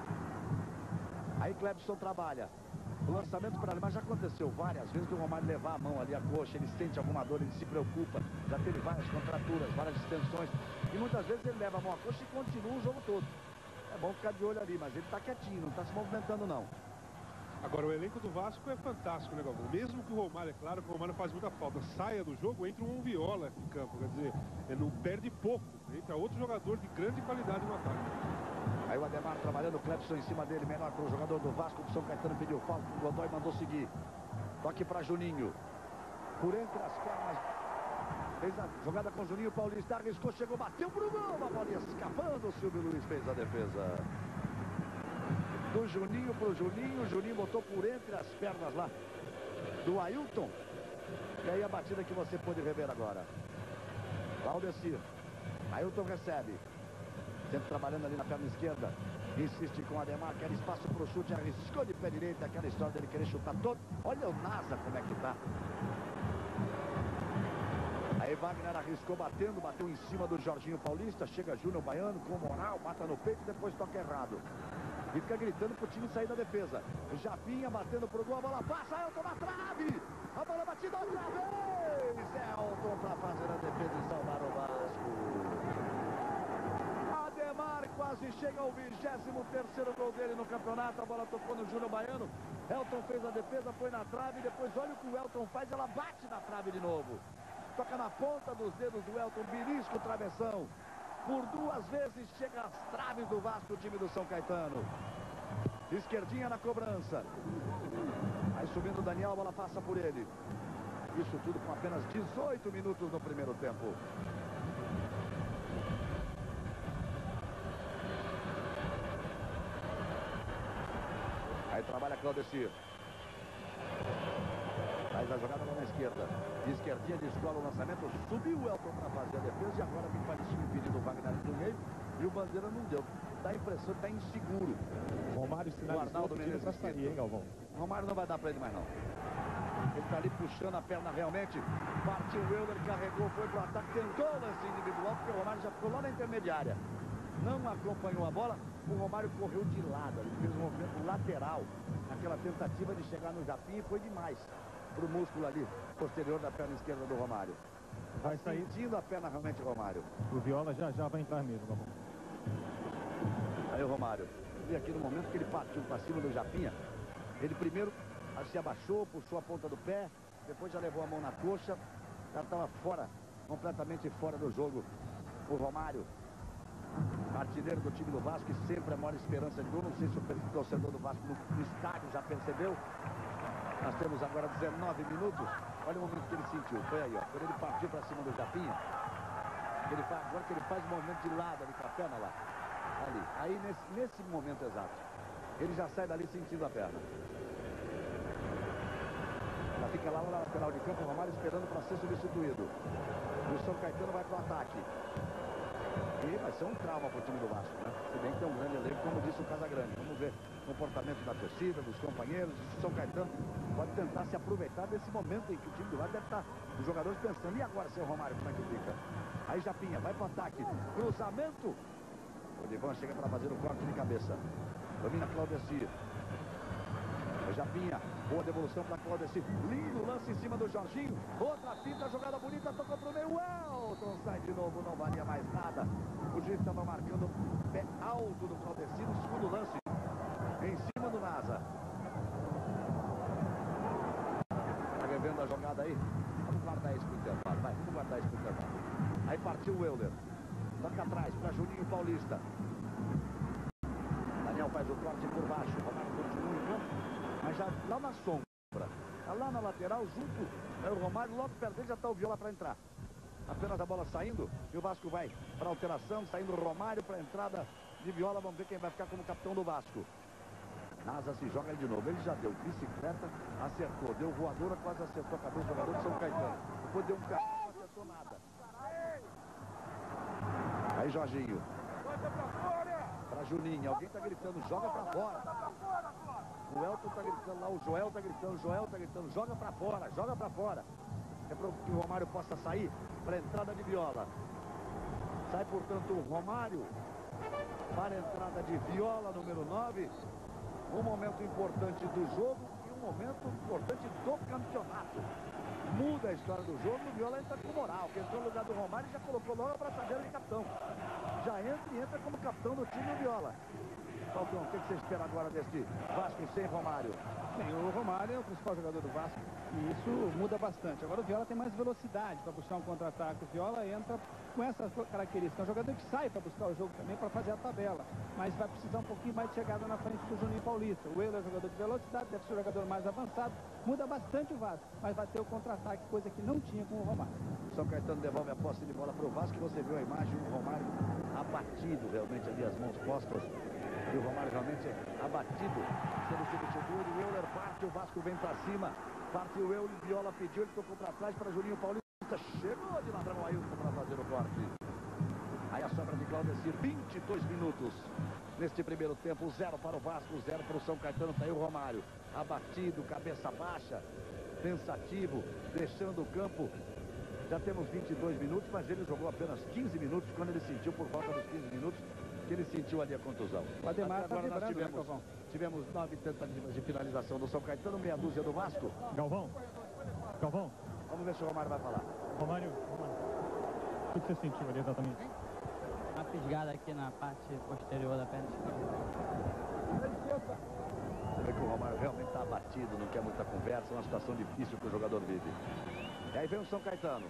Aí Clebson trabalha. O lançamento para ele, mas já aconteceu várias vezes do Romário levar a mão ali, a coxa, ele sente alguma dor, ele se preocupa. Já teve várias contraturas, várias distensões. E muitas vezes ele leva a mão à coxa e continua o jogo todo. É bom ficar de olho ali, mas ele está quietinho, não está se movimentando não. Agora, o elenco do Vasco é fantástico, né, Galvão? Mesmo que o Romário, é claro que o Romário faz muita falta, saia do jogo, entra um Viola em campo. Quer dizer, ele não perde pouco. Entra outro jogador de grande qualidade no ataque. Aí o Ademar trabalhando, o Clebson em cima dele, menor para o jogador do Vasco, o São Caetano pediu falta, o Godoy mandou seguir. Toque para Juninho. Por entre as pernas. Fez a jogada com o Juninho Paulista, arriscou, chegou, bateu pro gol, a bola escapando, o Silvio Luiz fez a defesa. Do Juninho pro Juninho, o Juninho botou por entre as pernas lá do Ailton. E aí a batida que você pode rever agora. Valdecir. Ailton recebe. Sempre trabalhando ali na perna esquerda. Insiste com o Ademar, quer espaço pro chute, arriscou de pé direito, aquela história dele querer chutar todo. Olha o Nasa como é que tá. Aí Wagner arriscou batendo, bateu em cima do Jorginho Paulista, chega Júnior Baiano com moral, mata no peito e depois toca errado. E fica gritando pro time sair da defesa. Japinha batendo pro gol, a bola passa, Elton na trave! A bola batida outra vez! Elton para fazer a defesa e salvar o Vasco. Ademar quase chega ao vigésimo terceiro gol dele no campeonato. A bola tocou no Júnior Baiano. Elton fez a defesa, foi na trave. E depois olha o que o Elton faz, ela bate na trave de novo. Toca na ponta dos dedos do Elton, belisco, travessão. Por duas vezes chega às traves do Vasco, o time do São Caetano. Esquerdinha na cobrança. Aí subindo o Daniel, a bola passa por ele. Isso tudo com apenas dezoito minutos no primeiro tempo. Aí trabalha Claudecir. Faz a jogada lá na esquerda. De esquerdinha, descola o lançamento. Subiu o Elton para fazer a defesa. E agora me parecia impedido o Wagner do meio. E o Bandeira não deu. Dá a impressão que está inseguro. Romário sinalizou o time para sair, hein, Galvão? Romário não vai dar para ele mais não. Ele está ali puxando a perna realmente. Partiu o Euler, carregou, foi para o ataque. Tentou o lance individual, porque o Romário já ficou lá na intermediária. Não acompanhou a bola. O Romário correu de lado. Ele fez um movimento lateral. Aquela tentativa de chegar no Japinha foi demais. Para o músculo ali, posterior da perna esquerda do Romário. Vai sair sentindo a perna realmente, Romário. O Viola já já vai entrar mesmo, Galvão. Aí o Romário. E aqui no momento que ele partiu para cima do Japinha, ele primeiro se abaixou, puxou a ponta do pé, depois já levou a mão na coxa, já estava fora, completamente fora do jogo. O Romário, artilheiro do time do Vasco, que sempre é a maior esperança de gol. Não sei se o torcedor do Vasco no, no estádio já percebeu. Nós temos agora dezenove minutos. Olha o momento que ele sentiu. Foi aí, ó. Quando ele partiu para cima do Japinha. Ele faz, agora que ele faz o movimento de lado ali com a perna lá. Ali. Aí nesse, nesse momento exato. Ele já sai dali sentindo a perna. Ela fica lá na lateral de campo. O Romário esperando para ser substituído. E o São Caetano vai para o ataque. E vai ser um trauma para o time do Vasco, né? Se bem que tem um grande elenco, como disse o Casagrande. Vamos ver comportamento da torcida, dos companheiros. O São Caetano pode tentar se aproveitar desse momento em que o time do lado deve estar, os jogadores pensando, e agora, seu Romário, como é que fica? Aí Japinha, vai para o ataque, cruzamento. O Divan chega para fazer o corte de cabeça. Domina Claudeci. Japinha, boa devolução para Claudeci. Lindo lance em cima do Jorginho. Outra fita, jogada bonita, tocou para o meio. Elton sai de novo, não valia mais nada. O juiz estava marcando o pé alto do Claudeci no segundo lance. Em cima do Nasa. Tá revendo a jogada aí? Vamos guardar isso pro intervalo, vai, vamos guardar isso pro intervalo. Aí partiu o Euler. Toca atrás para Juninho Paulista. Daniel faz o corte por baixo. Romário continua em campo, mas já lá na sombra. Tá lá na lateral, junto. É o Romário, logo perto dele já está o Viola para entrar. Apenas a bola saindo e o Vasco vai para alteração, saindo o Romário para a entrada de Viola. Vamos ver quem vai ficar como capitão do Vasco. Nasa se joga de novo. Ele já deu bicicleta, acertou, deu voadora, quase acertou a cabeça do jogador de São Caetano. Depois deu um carro, não acertou nada. Aí Jorginho. Para Juninho, alguém está gritando, joga para fora. O Elton está gritando lá, o Joel está gritando, o Joel está gritando, joga para fora, joga para fora. É para que o Romário possa sair para a entrada de Viola. Sai, portanto, o Romário para a entrada de Viola, número nove. Um momento importante do jogo e um momento importante do campeonato. Muda a história do jogo, o Viola entra com moral, que entrou no lugar do Romário e já colocou logo a braçadeira de capitão. Já entra e entra como capitão do time o Viola. Falcão, o que você espera agora desse Vasco sem Romário? Bem, o Romário é o principal jogador do Vasco e isso muda bastante. Agora o Viola tem mais velocidade para buscar um contra-ataque. O Viola entra com essas características. É um jogador que sai para buscar o jogo também para fazer a tabela, mas vai precisar um pouquinho mais de chegada na frente do Juninho Paulista. O Euler é jogador de velocidade, deve ser o jogador mais avançado. Muda bastante o Vasco, mas vai ter o contra-ataque, coisa que não tinha com o Romário. São Caetano devolve a posse de bola para o Vasco e você viu a imagem do Romário abatido realmente ali, as mãos postas. E o Romário realmente é abatido, sendo substituído. O Euler parte, o Vasco vem para cima. Partiu o Euler, Viola pediu, ele tocou para trás para Juninho Paulista. Chegou de ladrão Ailton para fazer o corte. Aí a sobra de Claudeci, vinte e dois minutos neste primeiro tempo. Zero para o Vasco, zero para o São Caetano. Tá aí o Romário, abatido, cabeça baixa, pensativo, deixando o campo. Já temos vinte e dois minutos, mas ele jogou apenas quinze minutos quando ele sentiu, por volta dos quinze minutos, que ele sentiu ali a contusão. O Ademar Até agora tá nós vibrando, tivemos, né, tivemos nove tentativas de finalização do São Caetano, meia dúzia do Vasco. Galvão, Galvão. Vamos ver se o Romário vai falar. Romário, Romário, o que você sentiu ali exatamente? Uma fisgada aqui na parte posterior da perna esquerda. Você vê que o Romário realmente está abatido, não quer muita conversa, é uma situação difícil que o jogador vive. E aí vem o São Caetano.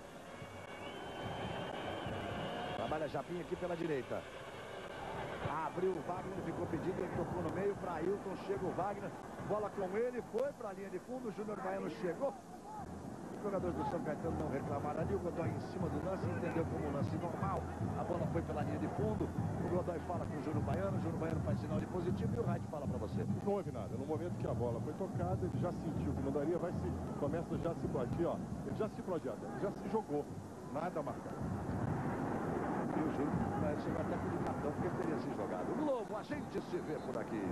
Trabalha Japinha aqui pela direita. Abriu o Wagner, ficou pedido, ele tocou no meio para Ailton, chega o Wagner, bola com ele, foi para a linha de fundo, o Júnior Baiano chegou. Os jogadores do São Caetano não reclamaram ali, o Godoy em cima do lance, entendeu como lance normal. A bola foi pela linha de fundo, o Godoy fala com o Júnior Baiano, o Júnior Baiano faz sinal de positivo e o Wright fala para você. Não houve nada. No momento que a bola foi tocada, ele já sentiu que não daria, vai se, começa já a se aqui, ó. Ele já se projeta, ele já se jogou. Nada marcado. E o Júnior Baiano chegou até com o cartão, porque ele teria se jogado. Globo, a gente se vê por aqui.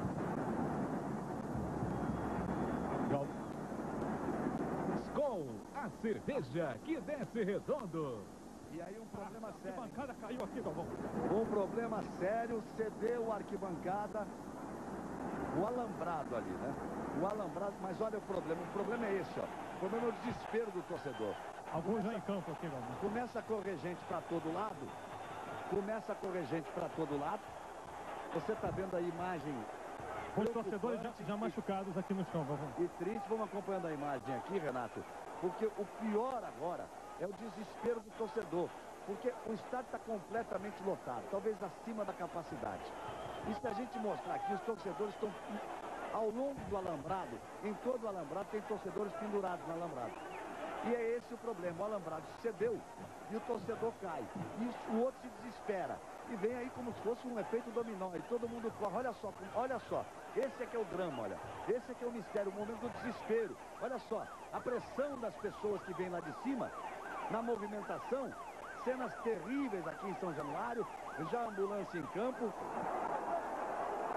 Com a cerveja que desce redondo. E aí um problema sério. A arquibancada caiu aqui, Galvão. Um problema sério, cedeu a arquibancada, o alambrado ali, né? O alambrado, mas olha o problema, o problema é esse, ó. O problema é o desespero do torcedor. Alguns já em campo aqui, Galvão. Começa a correr gente para todo lado, começa a correr gente para todo lado. Você está vendo a imagem. Os torcedores já, já machucados aqui no chão, Galvão. E triste, vamos acompanhando a imagem aqui, Renato, porque o pior agora é o desespero do torcedor, porque o estádio está completamente lotado, talvez acima da capacidade. E se a gente mostrar aqui, os torcedores estão ao longo do alambrado, em todo o alambrado tem torcedores pendurados no alambrado. E é esse o problema, o alambrado cedeu e o torcedor cai. E o outro se desespera. E vem aí como se fosse um efeito dominó. E todo mundo corre. Olha só, olha só. Esse é que é o drama, olha. Esse é que é o mistério, o momento do desespero. Olha só, a pressão das pessoas que vêm lá de cima, na movimentação, cenas terríveis aqui em São Januário, já a ambulância em campo.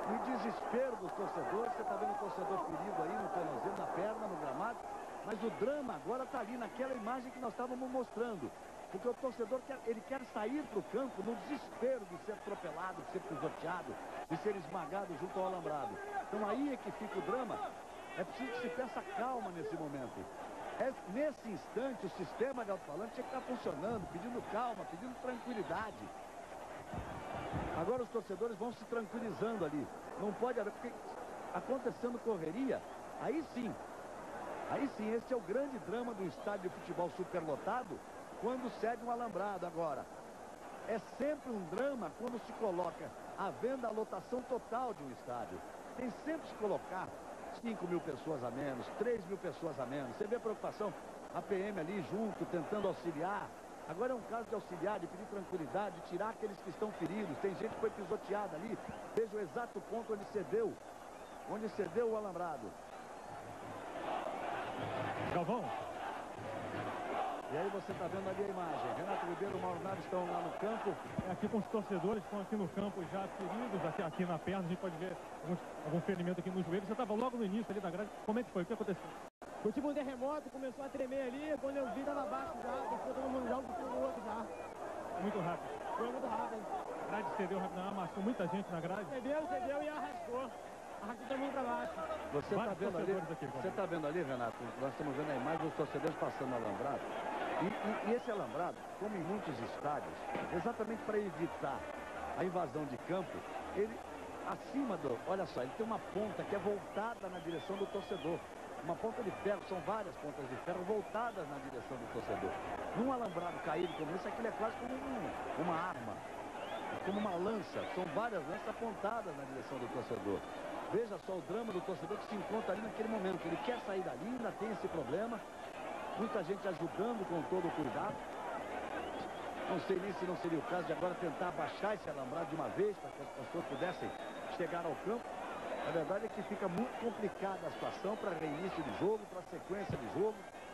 E o desespero dos torcedores, você está vendo o torcedor ferido aí no tornozelo, na perna, no gramado, mas o drama agora está ali naquela imagem que nós estávamos mostrando. Porque o torcedor quer, ele quer sair para o campo no desespero de ser atropelado, de ser pisoteado, de ser esmagado junto ao alambrado. Então aí é que fica o drama. É preciso que se peça calma nesse momento. É, nesse instante, o sistema de alto-falante tinha que estar funcionando, pedindo calma, pedindo tranquilidade. Agora os torcedores vão se tranquilizando ali. Não pode haver, porque acontecendo correria, aí sim. Aí sim, esse é o grande drama do estádio de futebol superlotado, quando cede um alambrado. Agora, é sempre um drama quando se coloca à venda a lotação total de um estádio. Tem sempre que se colocar cinco mil pessoas a menos, três mil pessoas a menos. Você vê a preocupação, a P M ali junto, tentando auxiliar. Agora é um caso de auxiliar, de pedir tranquilidade, de tirar aqueles que estão feridos. Tem gente que foi pisoteada ali. Veja o exato ponto onde cedeu, onde cedeu o alambrado. Galvão. E aí você está vendo ali a imagem. Renato Ribeiro e o Mauro Naves estão lá no campo. É aqui com os torcedores, estão aqui no campo já feridos, aqui, aqui na perna. A gente pode ver alguns, algum ferimento aqui nos joelhos. Você estava logo no início ali da grade. Como é que foi? O que aconteceu? Foi tipo um terremoto, começou a tremer ali. Quando eu vi, estava abaixo já. Ficou todo mundo já, um do outro já. Muito rápido. Foi muito rápido. A grade cedeu rápido, amassou muita gente na grade. Cedeu, cedeu e arrastou. Arrastou todo mundo para baixo. Você está vendo ali, aqui, você tá vendo ali, Renato? Nós estamos vendo a imagem dos torcedores passando o alambrado. E, e, e esse alambrado, como em muitos estádios, exatamente para evitar a invasão de campo, ele, acima do... Olha só, ele tem uma ponta que é voltada na direção do torcedor. Uma ponta de ferro, são várias pontas de ferro voltadas na direção do torcedor. Num alambrado caído como esse, aquilo é quase como um, uma arma, como uma lança. São várias lanças apontadas na direção do torcedor. Veja só o drama do torcedor que se encontra ali naquele momento. Ele quer sair dali, ainda tem esse problema. Muita gente ajudando com todo o cuidado. Não sei nem se não seria o caso de agora tentar abaixar esse alambrado de uma vez, para que as pessoas pudessem chegar ao campo. A verdade é que fica muito complicada a situação para reinício de jogo, para sequência de jogo.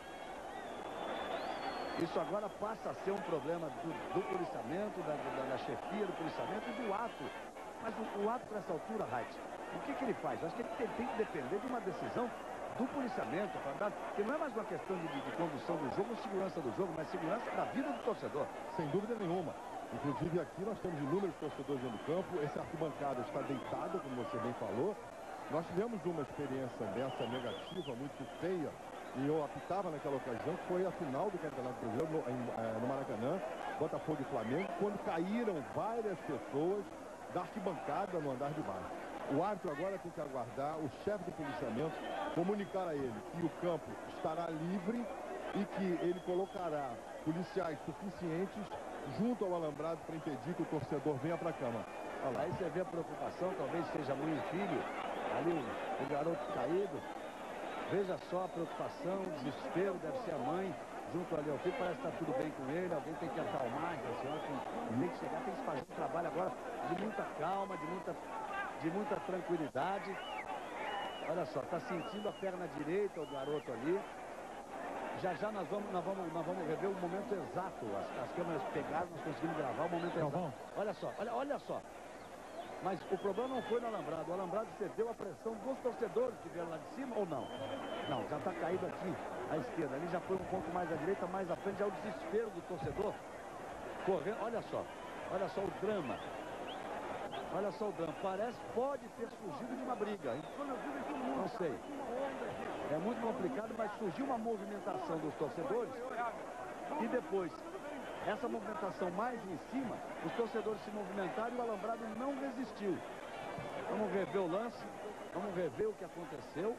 Isso agora passa a ser um problema do, do policiamento, da, da, da chefia do policiamento e do ato. Mas o, o ato, nessa altura, Reit, o que, que ele faz? Acho que ele tem, tem que depender de uma decisão do policiamento, para dar, que não é mais uma questão de, de, de condução do jogo, segurança do jogo, mas segurança da vida do torcedor. Sem dúvida nenhuma. Inclusive aqui nós temos inúmeros torcedores dentro do campo. Esse arquibancada está deitado, como você bem falou. Nós tivemos uma experiência dessa negativa, muito feia, e eu apitava naquela ocasião, que foi a final do Campeonato Brasileiro no, em, é, no Maracanã, Botafogo e Flamengo, quando caíram várias pessoas da arquibancada no andar de baixo. O árbitro agora tem que aguardar o chefe do policiamento comunicar a ele que o campo estará livre e que ele colocará policiais suficientes junto ao alambrado para impedir que o torcedor venha para a cama. Aí você vê a preocupação, talvez seja mãe e filho, ali o, o garoto caído. Veja só a preocupação, o desespero, deve ser a mãe, junto ali ao filho, parece que está tudo bem com ele, alguém tem que acalmar, a senhora tem, tem que chegar, tem que fazer um trabalho agora de muita calma, de muita, de muita tranquilidade. Olha só, está sentindo a perna direita o garoto ali. Já já nós vamos, nós vamos, nós vamos rever o momento exato. As, as câmeras pegaram, nós conseguimos gravar o momento exato. Olha só, olha, olha só. Mas o problema não foi no alambrado. O alambrado cedeu a pressão dos torcedores que vieram lá de cima ou não? Não, já está caído aqui à esquerda. Ali já foi um pouco mais à direita, mais à frente. Já é o desespero do torcedor correndo. Olha só, olha só o drama. Olha só o drama. Parece, pode ter surgido de uma briga, hein? Não sei. É muito complicado, mas surgiu uma movimentação dos torcedores e depois, essa movimentação mais em cima, os torcedores se movimentaram e o alambrado não resistiu. Vamos rever o lance, vamos rever o que aconteceu.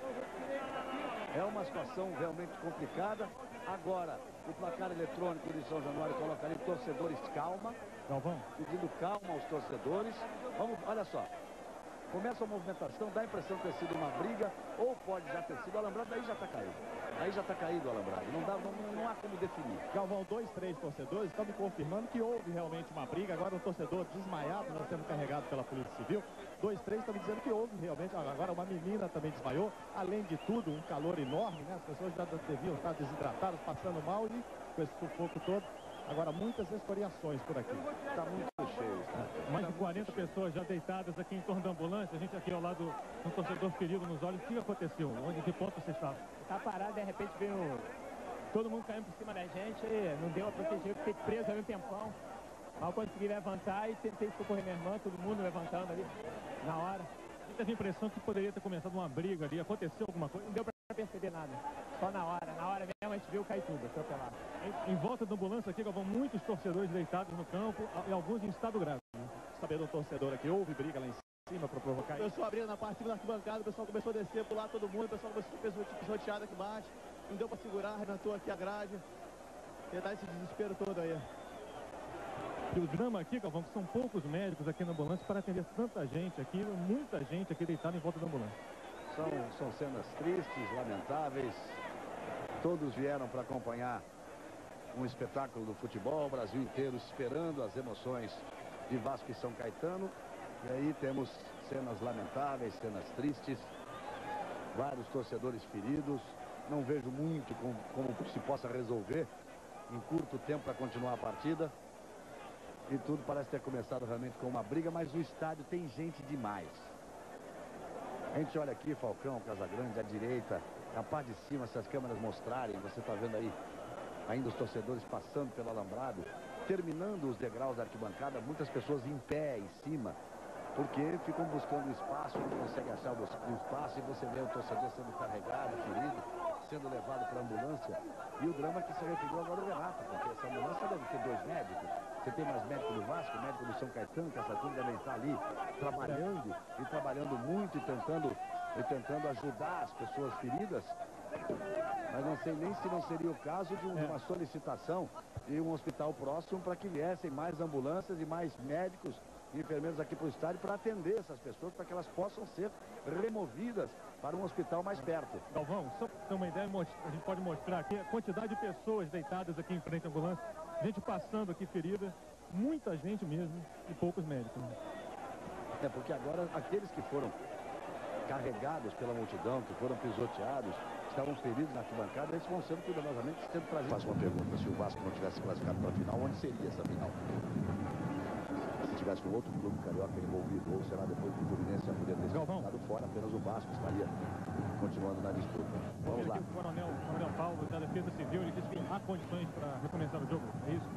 É uma situação realmente complicada. Agora, o placar eletrônico de São Januário coloca ali torcedores calma. Galvão. Pedindo calma aos torcedores. Vamos, olha só. Começa a movimentação, dá a impressão de ter sido uma briga, ou pode já ter sido o alambrado, daí já está caído. Aí já está caído o alambrado. Não, dá, não, não há como definir. Galvão, dois, três torcedores estão me confirmando que houve realmente uma briga. Agora um torcedor desmaiado, nós temos carregado pela Polícia Civil. Dois, três estão me dizendo que houve realmente. Agora uma menina também desmaiou. Além de tudo, um calor enorme, né? As pessoas já deviam estar desidratadas, passando mal e com esse sufoco todo. Agora, muitas escoriações por aqui. Está muito cheio. Né? Mais de quarenta pessoas já deitadas aqui em torno da ambulância. A gente aqui ao lado de um torcedor ferido nos olhos. O que aconteceu? Onde, que ponto você estava? Tá parado, de repente veio todo mundo caindo por cima da gente. Não deu a proteger, eu fiquei preso ali um tempão. Mal consegui levantar e tentei socorrer minha irmã, todo mundo levantando ali na hora. Você teve a impressão que poderia ter começado uma briga ali? Aconteceu alguma coisa? Não deu pra perceber nada. Só na hora. Na hora mesmo a gente viu cair tudo, atropelado. Em, em volta da ambulância aqui, vão muitos torcedores deitados no campo e alguns em estado grave. Né? Saber do torcedor aqui, houve briga lá em cima para provocar. O pessoal abrindo na parte da arquibancada, o pessoal começou a descer, pular todo mundo, o pessoal começou a pisotear aqui embaixo. Não deu para segurar, arrebentou aqui a grade. E dá esse desespero todo aí. E o drama aqui, Galvão, que são poucos médicos aqui na ambulância para atender tanta gente aqui, muita gente aqui deitada em volta da ambulância. São, são cenas tristes, lamentáveis. Todos vieram para acompanhar um espetáculo do futebol, o Brasil inteiro esperando as emoções de Vasco e São Caetano. E aí temos cenas lamentáveis, cenas tristes, vários torcedores feridos. Não vejo muito como, como se possa resolver em curto tempo para continuar a partida. E tudo parece ter começado realmente com uma briga, mas o estádio tem gente demais. A gente olha aqui, Falcão, Casagrande, à direita, na parte de cima, se as câmeras mostrarem, você está vendo aí ainda os torcedores passando pelo alambrado, terminando os degraus da arquibancada, muitas pessoas em pé, em cima, porque ficam buscando espaço, não conseguem achar o espaço, e você vê o torcedor sendo carregado, ferido, sendo levado para a ambulância. E o drama que se referiu agora o Renato, porque essa ambulância deve ter dois médicos. Você tem mais médico do Vasco, médico do São Caetano, que essa turma também está ali trabalhando, e trabalhando muito, e tentando, e tentando ajudar as pessoas feridas. Mas não sei nem se não seria o caso de uma solicitação de um hospital próximo para que viessem mais ambulâncias e mais médicos e enfermeiros aqui para o estádio para atender essas pessoas, para que elas possam ser removidas para um hospital mais perto. Galvão, só para ter uma ideia, a gente pode mostrar aqui a quantidade de pessoas deitadas aqui em frente à ambulância, gente passando aqui ferida, muita gente mesmo e poucos médicos. Né? É porque agora aqueles que foram carregados pela multidão, que foram pisoteados, estavam feridos na arquibancada, eles vão sendo cuidadosamente sendo trazidos. Faço uma pergunta: se o Vasco não tivesse classificado para a final, onde seria essa final? Se tivesse um outro clube carioca envolvido, ou será depois do Fluminense já poderia ter ficado fora, apenas o Vasco estaria continuando na disputa. Vamos lá. O coronel, o coronel Paulo da Defesa Civil, ele disse que há condições para recomeçar o jogo, é isso?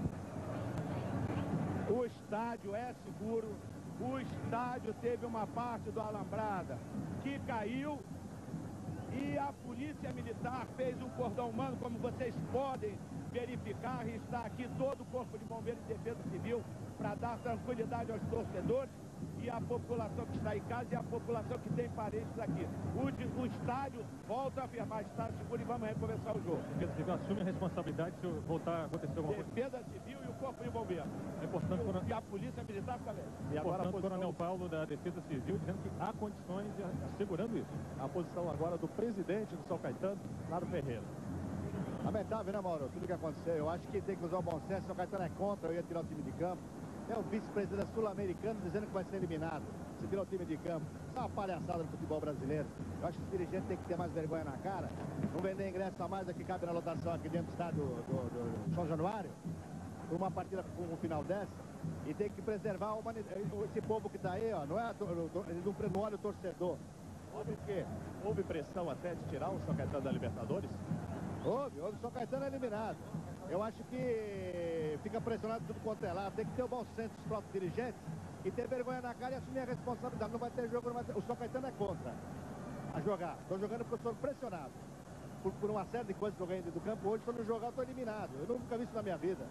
O estádio é seguro. O estádio teve uma parte do alambrada que caiu e a polícia militar fez um cordão humano, como vocês podem verificar, e está aqui todo o Corpo de Bombeiros e Defesa Civil para dar tranquilidade aos torcedores e à população que está em casa e à população que tem parentes aqui. O, o estádio, volta a afirmar, está seguro e vamos recomeçar o jogo. Defesa Civil assume a responsabilidade se voltar a acontecer alguma coisa. Defesa Civil e o Corpo de Bombeiros. É importante, e, coron... e a Polícia Militar também. E agora o coronel Paulo da Defesa Civil dizendo que há condições de assegurando isso. A posição agora do presidente do São Caetano, Mário Ferreira. Lamentável, né, Mauro? Tudo que aconteceu. Eu acho que tem que usar o bom senso. O São Caetano é contra, eu ia tirar o time de campo. É o vice-presidente sul-americano dizendo que vai ser eliminado. Se tirar o time de campo. Isso é uma palhaçada no futebol brasileiro. Eu acho que os dirigentes têm que ter mais vergonha na cara. Não vender ingresso a mais do que cabe na lotação aqui dentro do estádio do, do, do São Januário. Por uma partida com um final dessa. E tem que preservar a humanidade. Esse povo que está aí, ó, não é, ele não, não olha o torcedor. Houve o quê? Houve pressão até de tirar o São Caetano da Libertadores? Houve, houve. O São Caetano é eliminado. Eu acho que fica pressionado tudo quanto é lá. Tem que ter o bom senso dos próprios dirigentes e ter vergonha na cara e assumir a responsabilidade. Não vai ter jogo, não vai ter... O São Caetano é contra a jogar. Estou jogando porque eu estou pressionado. Por, por uma série de coisas que eu ganhei dentro do campo. Hoje, quando eu jogar, eu estou eliminado. Eu nunca vi isso na minha vida.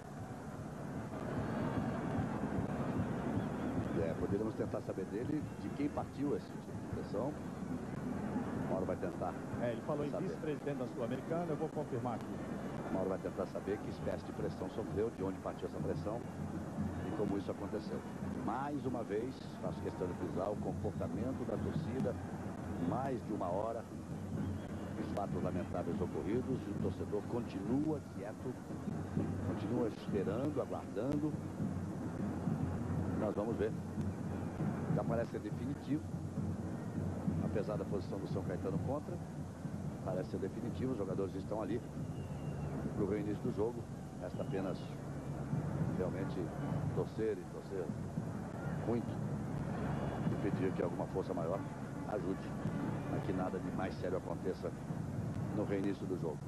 É, poderíamos tentar saber dele de quem partiu esse tipo de pressão. Mauro vai tentar. É, ele falou saber. Em vice-presidente da Sul-Americana, eu vou confirmar aqui. Mauro vai tentar saber que espécie de pressão sofreu, de onde partiu essa pressão e como isso aconteceu. Mais uma vez, faço questão de frisar o comportamento da torcida, mais de uma hora, os fatos lamentáveis ocorridos, e o torcedor continua quieto, continua esperando, aguardando. Nós vamos ver. Já parece ser definitivo, apesar da posição do São Caetano contra, parece ser definitivo, os jogadores estão ali para o reinício do jogo. Resta apenas realmente torcer e torcer muito e pedir que alguma força maior ajude a que nada de mais sério aconteça no reinício do jogo.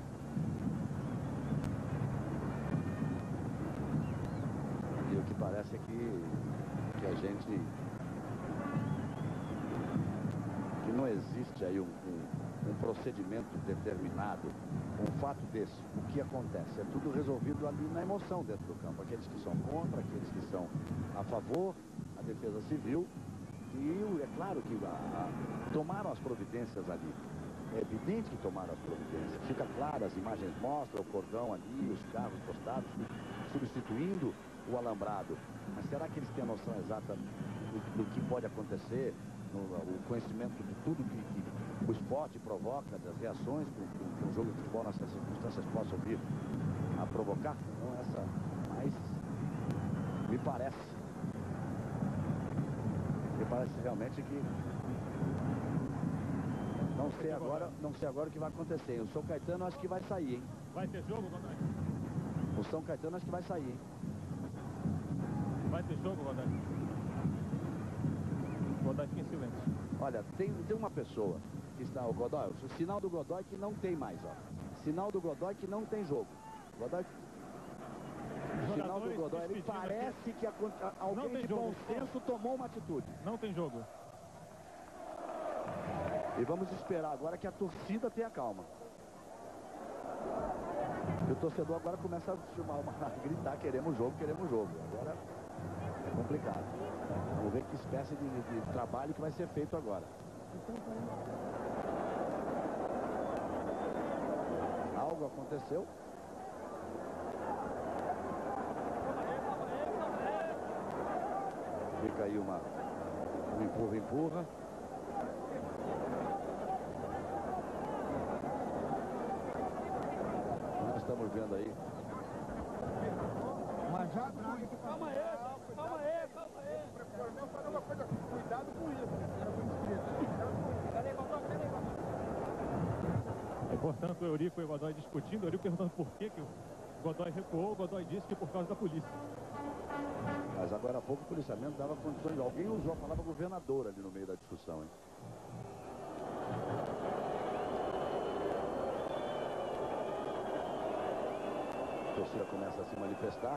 E o que parece é que, que a gente... que não existe aí um, um, um procedimento determinado, um fato desse. O que acontece? É tudo resolvido ali na emoção dentro do campo. Aqueles que são contra, aqueles que são a favor, a defesa civil. E é claro que a, a, tomaram as providências ali. É evidente que tomaram as providências. Fica claro, as imagens mostram o cordão ali, os carros postados, substituindo o alambrado. Mas será que eles têm a noção exata do, do que pode acontecer? No, o conhecimento de tudo que, que o esporte provoca, das reações que, que um jogo de futebol nessas circunstâncias possa vir a provocar? Não essa, mas me parece. Me parece realmente que não sei agora, não sei agora o que vai acontecer. O São Caetano acho que vai sair, hein? Vai ter jogo, Godoy? O São Caetano acho que vai sair, hein? Vai ter jogo, Godoy? Godoy fica em silêncio. Olha, tem, tem uma pessoa que está, o Godoy, o sinal do Godoy que não tem mais, ó. Sinal do Godoy que não tem jogo. Godoy... O sinal do Godoy, ele parece que a, a, alguém de bom senso tomou uma atitude. Não tem jogo. E vamos esperar agora que a torcida tenha calma. E o torcedor agora começa a, chamar uma, a gritar, queremos jogo, queremos jogo. Agora é complicado. Vamos ver que espécie de, de trabalho que vai ser feito agora. Algo aconteceu. Fica aí uma, um empurra, empurra. Nós estamos vendo aí. Mas já... Calma aí, calma aí, calma aí. Fazer uma coisa, cuidado com isso. É, portanto, o Eurico e o Godoy discutindo. O Eurico perguntando por que, que o Godoy recuou. O Godoy disse que por causa da polícia. Mas agora há pouco o policiamento dava condições. Alguém usou a palavra governador ali no meio da discussão, hein? A torcida começa a se manifestar.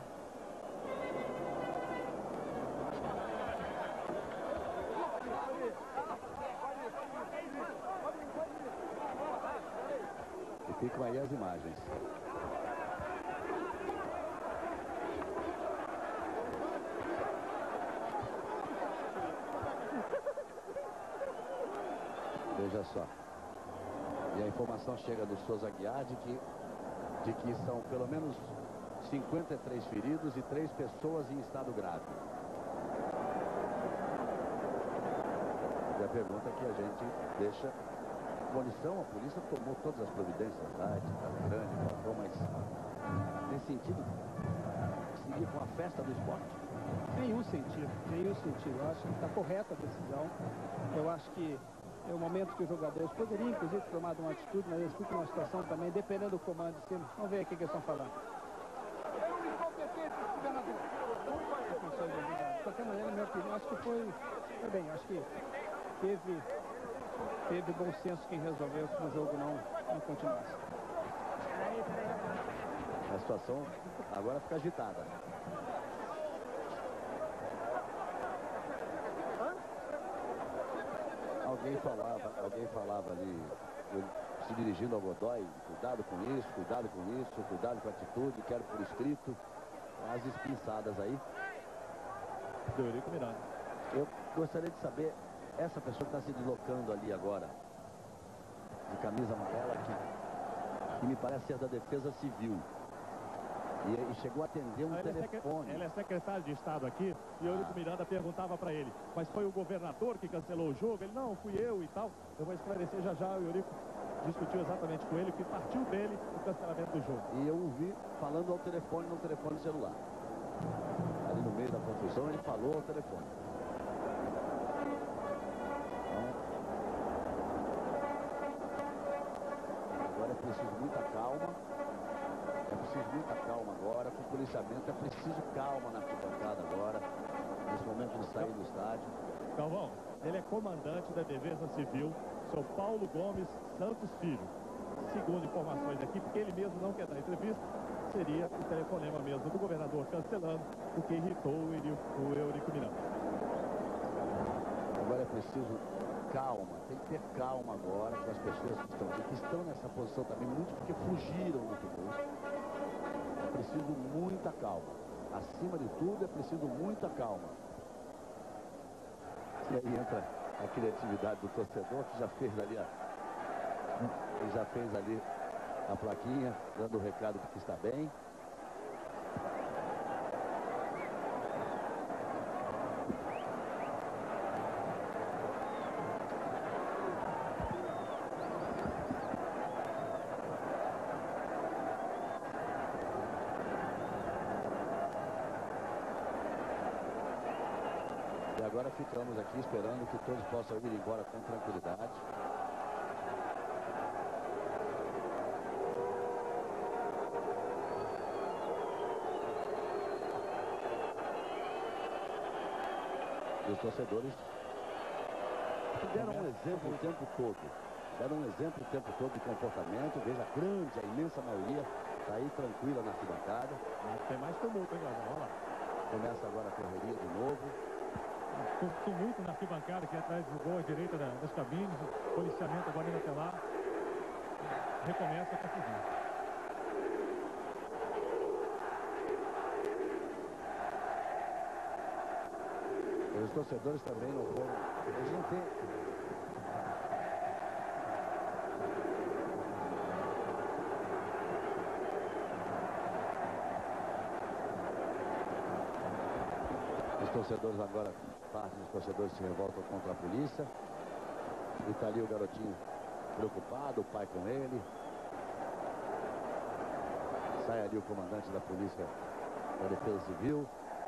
E ficam aí as imagens. Veja só. E a informação chega do Souza Aguiar de que, de que são pelo menos cinquenta e três feridos e três pessoas em estado grave. E a pergunta que a gente deixa: munição, a polícia tomou todas as providências lá, de grande, mas nesse sentido, seguir com a festa do esporte? Nenhum sentido, nenhum sentido. Eu acho que está correta a decisão. Eu acho que é o momento que os jogadores poderiam, inclusive, tomar uma atitude, mas eles ficam numa situação também, dependendo do comando de cima. Vamos ver o que eles estão falando. De qualquer maneira, na minha opinião, acho que foi, foi bem. Acho que teve, teve bom senso quem resolveu que o jogo não, não continuasse. A situação agora fica agitada. Alguém falava, alguém falava ali, se dirigindo ao Godoy: cuidado com isso, cuidado com isso, cuidado com a atitude, quero por escrito. As espinçadas aí. Do Eurico Miranda. Eu gostaria de saber, essa pessoa que está se deslocando ali agora, de camisa amarela, que, que me parece ser da Defesa Civil. E, e chegou a atender um ela telefone. É ela é secretário de Estado aqui, e o Eurico Miranda perguntava para ele: mas foi o governador que cancelou o jogo? Ele: não, fui eu e tal. Eu vou esclarecer já já. O Eurico discutiu exatamente com ele, que partiu dele o cancelamento do jogo. E eu ouvi falando ao telefone, no telefone celular. Ali no meio da confusão, ele falou ao telefone. Então, agora é preciso muita calma. É preciso muita calma agora. Com o policiamento é preciso calma na arquibancada agora. Nesse momento de sair do estádio. Galvão, ele é comandante da Defesa Civil, seu Paulo Gomes Santos Filho. Segundo informações aqui, porque ele mesmo não quer dar entrevista, seria o telefonema mesmo do governador cancelando, o que irritou o Eurico, o Eurico Miranda. Agora é preciso calma, tem que ter calma agora com as pessoas que estão aqui, que estão nessa posição também, muito porque fugiram do tumulto. É preciso muita calma. Acima de tudo, é preciso muita calma. E aí entra a criatividade do torcedor, que já fez ali a, já fez ali a plaquinha, dando o recado de que está bem. E agora ficamos aqui esperando que todos possam ir embora com tranquilidade. E os torcedores deram um exemplo o tempo todo. Deram um exemplo o tempo todo de comportamento. Veja, a grande, a imensa maioria está aí tranquila na arquibancada. Tem mais tumulto, hein, Galvão? Olha lá. Começa agora a correria de novo. Tumulto na arquibancada, aqui atrás do gol à direita da, das cabines. Policiamento agora indo até lá. Recomeça a confusão. Os torcedores também não foram. Eles não têm. Os torcedores agora, parte dos torcedores se revoltam contra a polícia. E está ali o garotinho preocupado, o pai com ele. Sai ali o comandante da polícia da Defesa Civil.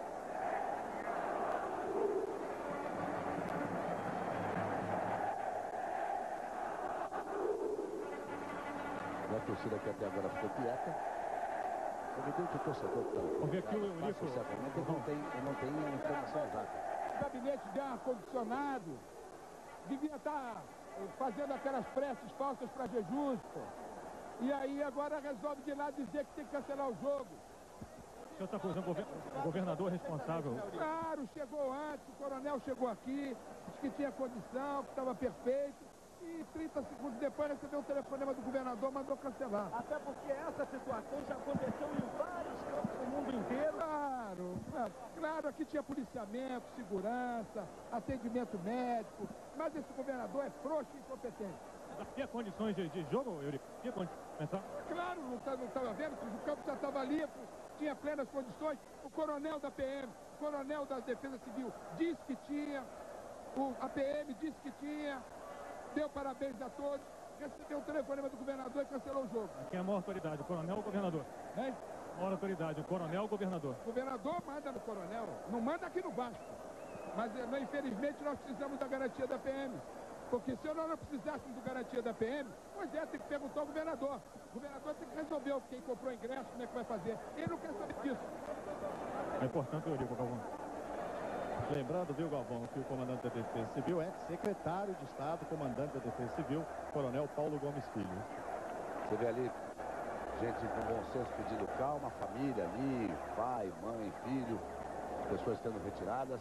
A torcida que até agora ficou quieta. Evidente o torcedor que está. Vamos ver aqui o Eurico. Certamente ele não tem, ele não tem a informação exata. O gabinete de ar-condicionado devia estar fazendo aquelas preces falsas para Jesus, pô. E aí agora resolve de lá dizer que tem que cancelar o jogo. O senhor está acusando o governador responsável? Claro, chegou antes, o coronel chegou aqui, disse que tinha condição, que estava perfeito. E trinta segundos depois recebeu um telefonema do governador, mandou cancelar. Até porque essa situação já aconteceu em vários campos do mundo inteiro. Claro, claro, claro, aqui tinha policiamento, segurança, atendimento médico, mas esse governador é frouxo e incompetente. Havia condições de, de jogo, Eurico? Havia condições? Claro, não estava não vendo, o campo já estava limpo, tinha plenas condições. O coronel da P M, o coronel da Defesa Civil disse que tinha, o, a P M disse que tinha. Deu parabéns a todos, recebeu o telefonema do governador e cancelou o jogo. Quem é a maior autoridade, o coronel ou o governador? Hein? A maior autoridade, o coronel ou o governador? O governador manda no coronel, não manda aqui no Vasco. Mas, infelizmente, nós precisamos da garantia da P M. Porque se nós não precisássemos da garantia da P M, pois é, tem que perguntar ao governador. O governador tem que resolver quem comprou ingresso, como é que vai fazer. Ele não quer saber disso. É importante, Eurico, Galvão. Lembrando, viu, Galvão, que o comandante da Defesa Civil é secretário de Estado, comandante da Defesa Civil, coronel Paulo Gomes Filho. Você vê ali gente com bom senso pedindo calma, família ali, pai, mãe, filho, pessoas sendo retiradas.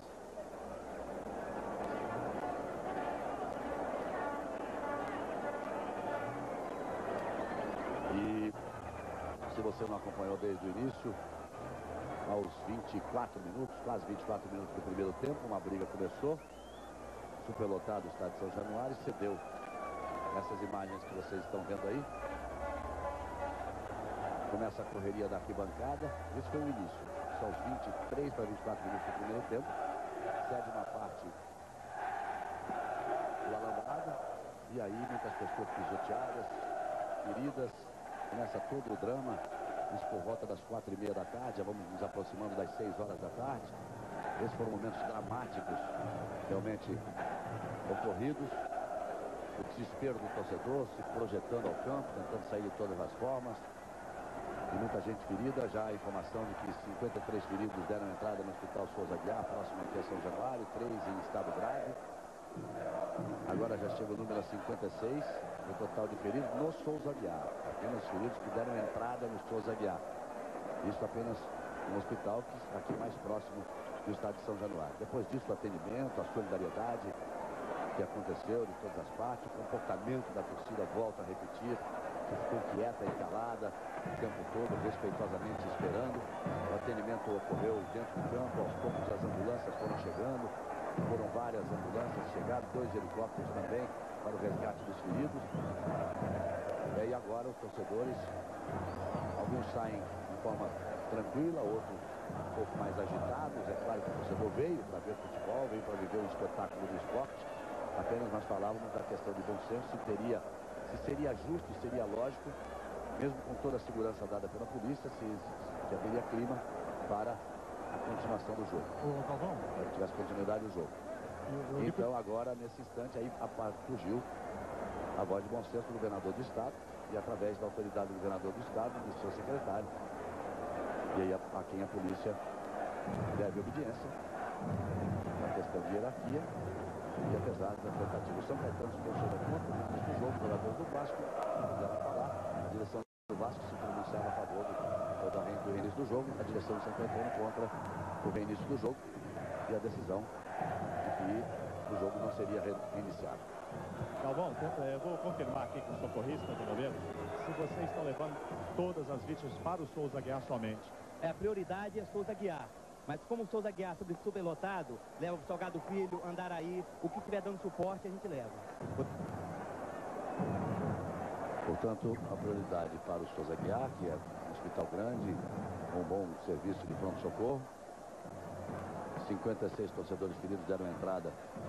E se você não acompanhou desde o início, aos vinte e quatro minutos, quase vinte e quatro minutos do primeiro tempo, uma briga começou. Superlotado o estádio de São Januário, cedeu essas imagens que vocês estão vendo aí. Começa a correria da arquibancada. Esse foi o início. São os vinte e três para vinte e quatro minutos do primeiro tempo. Cede uma parte do alambrado. E aí muitas pessoas pisoteadas, feridas. Começa todo o drama. Isso por volta das quatro e meia da tarde, já vamos nos aproximando das seis horas da tarde. Esses foram momentos dramáticos, realmente ocorridos. O desespero do torcedor, se projetando ao campo, tentando sair de todas as formas. e muita gente ferida. Já a informação de que cinquenta e três feridos deram entrada no Hospital Souza Aguiar, próximo aqui a São Januário, três em estado grave. Agora já chega o número a cinquenta e seis, o total de feridos no Souza Aguiar. Apenas feridos que deram entrada no Souza Aguiar. Isso apenas no hospital que aqui mais próximo do estado de São Januário. Depois disso, o atendimento, a solidariedade que aconteceu de todas as partes, o comportamento da torcida, volta a repetir, que ficou quieta e calada o tempo todo, respeitosamente esperando. O atendimento ocorreu dentro do campo, aos poucos as ambulâncias foram chegando, foram várias ambulâncias chegadas, dois helicópteros também para o resgate dos feridos. E aí agora os torcedores, alguns saem de forma tranquila, outros um pouco mais agitados. É claro que o torcedor veio para ver futebol, veio para viver o espetáculo do esporte. Apenas nós falávamos da questão de bom senso, se teria, se seria justo e seria lógico, mesmo com toda a segurança dada pela polícia, se, se haveria clima para a continuação do jogo. Ô, Galvão. Para que tivesse continuidade do jogo. Eu, eu então agora, nesse instante, aí a, a, surgiu a voz de bom senso do governador do estado e através da autoridade do governador do estado, do seu secretário. E aí a, a quem a polícia deve obediência na questão de hierarquia. E apesar da tentativa, o São Caetano se posicionou contra o início do jogo, os jogadores do Vasco quiseram falar, a direção do Vasco se pronunciava a favor do, do, do reinício do jogo, a direção do São Caetano contra o reinício do jogo e a decisão de que o jogo não seria reiniciado. Galvão, eu vou confirmar aqui com o socorrista de goleiro se vocês estão levando todas as vítimas para o Souza Aguiar somente. É, a prioridade é Souza Aguiar. Mas como o Souza Aguiar sobre superlotado, leva o Salgado Filho, Andaraí, o que estiver dando suporte a gente leva. Portanto, a prioridade para o Souza Aguiar, que é um hospital grande, com um bom serviço de pronto-socorro. cinquenta e seis torcedores feridos deram entrada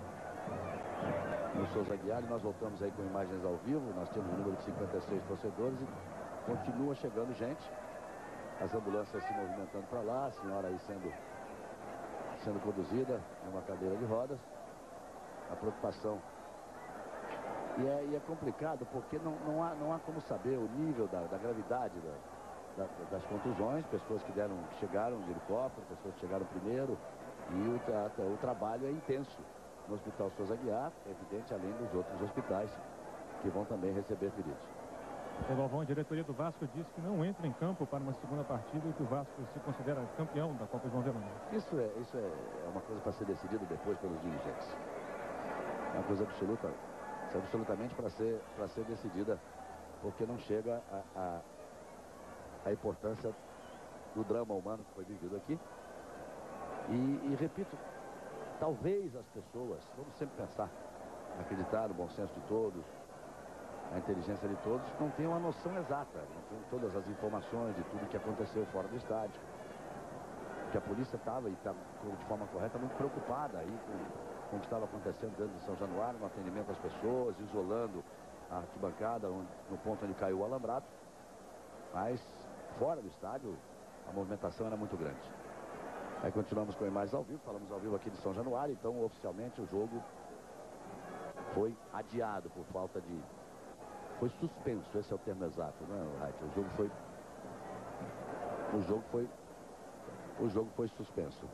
no Souza Aguiar e nós voltamos aí com imagens ao vivo. Nós temos um número de cinquenta e seis torcedores e continua chegando gente. As ambulâncias se movimentando para lá, a senhora aí sendo, sendo conduzida em uma cadeira de rodas. A preocupação. E é, e é complicado porque não, não, há, não há como saber o nível da, da gravidade da, da, das contusões. Pessoas que deram, chegaram de helicóptero, pessoas que chegaram primeiro. E o, tra, o trabalho é intenso no Hospital Souza Aguiar, é evidente, além dos outros hospitais que vão também receber feridos. O Galvão, a diretoria do Vasco disse que não entra em campo para uma segunda partida e que o Vasco se considera campeão da Copa João Vermelho. Isso é, isso é, é uma coisa para ser decidida depois pelos dirigentes. É uma coisa absoluta, é absolutamente para ser, para ser decidida, porque não chega a, a, a importância do drama humano que foi vivido aqui. E, e repito, talvez as pessoas, vamos sempre pensar, acreditar no bom senso de todos, a inteligência de todos, não tenham a noção exata, não tenham todas as informações de tudo que aconteceu fora do estádio. Que a polícia estava, e está de forma correta, muito preocupada aí com, com o que estava acontecendo dentro de São Januário, no atendimento às pessoas, isolando a arquibancada onde, no ponto onde caiu o alambrado. Mas fora do estádio, a movimentação era muito grande. Aí continuamos com imagens ao vivo, falamos ao vivo aqui de São Januário, então oficialmente o jogo foi adiado por falta de... Foi suspenso, esse é o termo exato, né, Raik? O jogo foi... O jogo foi... O jogo foi suspenso.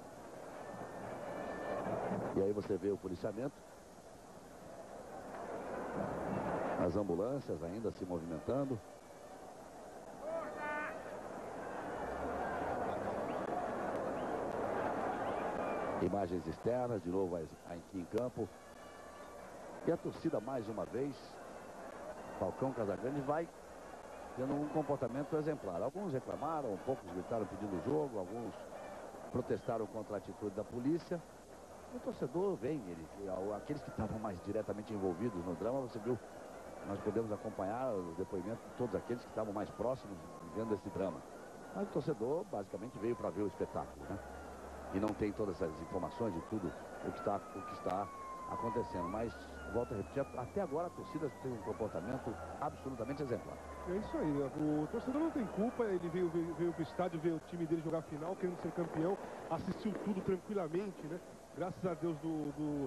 E aí você vê o policiamento. As ambulâncias ainda se movimentando. Imagens externas, de novo aqui em campo. E a torcida mais uma vez... Falcão Casagrande vai tendo um comportamento exemplar. Alguns reclamaram, poucos gritaram pedindo o jogo, alguns protestaram contra a atitude da polícia. O torcedor vem, ele, aqueles que estavam mais diretamente envolvidos no drama, você viu, nós podemos acompanhar o depoimento de todos aqueles que estavam mais próximos vendo esse drama. Mas o torcedor basicamente veio para ver o espetáculo, né? E não tem todas as informações de tudo o que está, o que está acontecendo, mas volto a repetir, até agora a torcida tem um comportamento absolutamente exemplar. É isso aí, o torcedor não tem culpa, ele veio, veio, veio pro estádio ver o time dele jogar a final, querendo ser campeão, assistiu tudo tranquilamente, né? Graças a Deus do, do,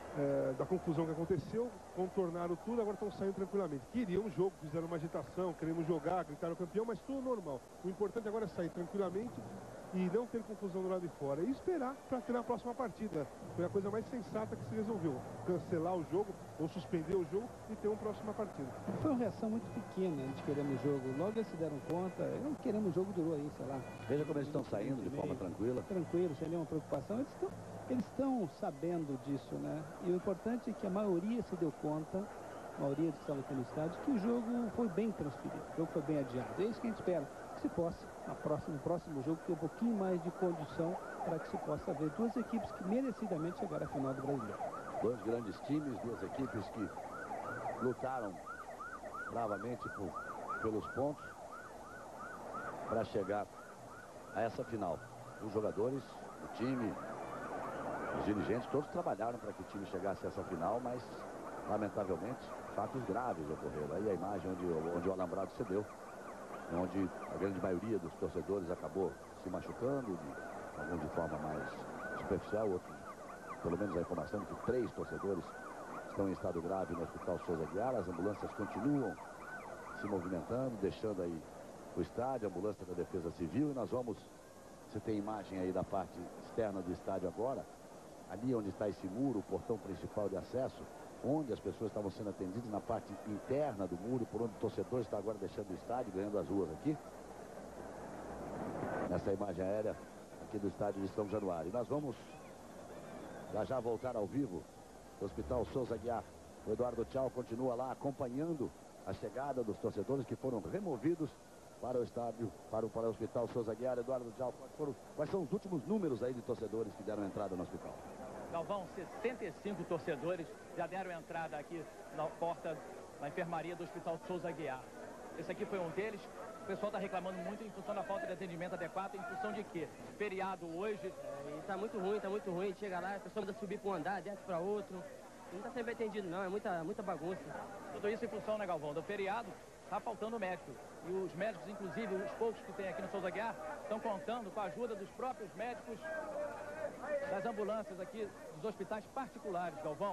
é, da confusão que aconteceu, contornaram tudo, agora estão saindo tranquilamente. Queriam um jogo, fizeram uma agitação, queremos jogar, gritaram campeão, mas tudo normal. O importante agora é sair tranquilamente e não ter confusão do lado de fora. E esperar para ter a próxima partida. Foi a coisa mais sensata que se resolveu. Cancelar o jogo ou suspender o jogo e ter uma próxima partida. Foi uma reação muito pequena de queremos o jogo. Logo eles se deram conta, não queremos o jogo, durou aí, sei lá. Veja como eles estão saindo de forma tranquila. Tranquilo, sem nenhuma preocupação. Eles estão, eles estão sabendo disso, né? E o importante é que a maioria se deu conta, a maioria que estava aqui no estádio, que o jogo foi bem transferido, o jogo foi bem adiado. É isso que a gente espera, que se possa, na próxima, no próximo jogo, ter um pouquinho mais de condição para que se possa ver duas equipes que merecidamente chegaram à final do Brasileiro. Dois grandes times, duas equipes que lutaram bravamente por, pelos pontos para chegar a essa final. Os jogadores, o time, os dirigentes, todos trabalharam para que o time chegasse a essa final, mas, lamentavelmente, fatos graves ocorreram. Aí a imagem onde, onde o alambrado cedeu, onde a grande maioria dos torcedores acabou se machucando, de, alguns de forma mais superficial, outros, pelo menos a informação de que três torcedores estão em estado grave no Hospital Souza Aguiar. As ambulâncias continuam se movimentando, deixando aí o estádio, a ambulância da Defesa Civil, e nós vamos, você tem imagem aí da parte externa do estádio agora, ali onde está esse muro, o portão principal de acesso, onde as pessoas estavam sendo atendidas na parte interna do muro, por onde o torcedor está agora deixando o estádio, ganhando as ruas aqui. Nessa imagem aérea aqui do estádio de São Januário. E nós vamos já já voltar ao vivo do Hospital Souza Aguiar. O Eduardo Tchau continua lá acompanhando a chegada dos torcedores que foram removidos para o estádio, para o, para o Hospital Souza Aguiar. Eduardo Tchau, quais, foram, quais são os últimos números aí de torcedores que deram entrada no hospital? Galvão, sessenta e cinco torcedores já deram entrada aqui na porta, na enfermaria do Hospital Souza Aguiar. Esse aqui foi um deles. O pessoal está reclamando muito em função da falta de atendimento adequado. Em função de quê? Feriado hoje. É, e tá muito ruim, tá muito ruim. Chega lá, a pessoa manda subir para um andar, desce para outro. Não está sempre atendido não, é muita, muita bagunça. Tudo isso em função, né, Galvão, do feriado. Está faltando médico. E os médicos, inclusive, os poucos que tem aqui no Souza Aguiar, estão contando com a ajuda dos próprios médicos das ambulâncias aqui, dos hospitais particulares, Galvão.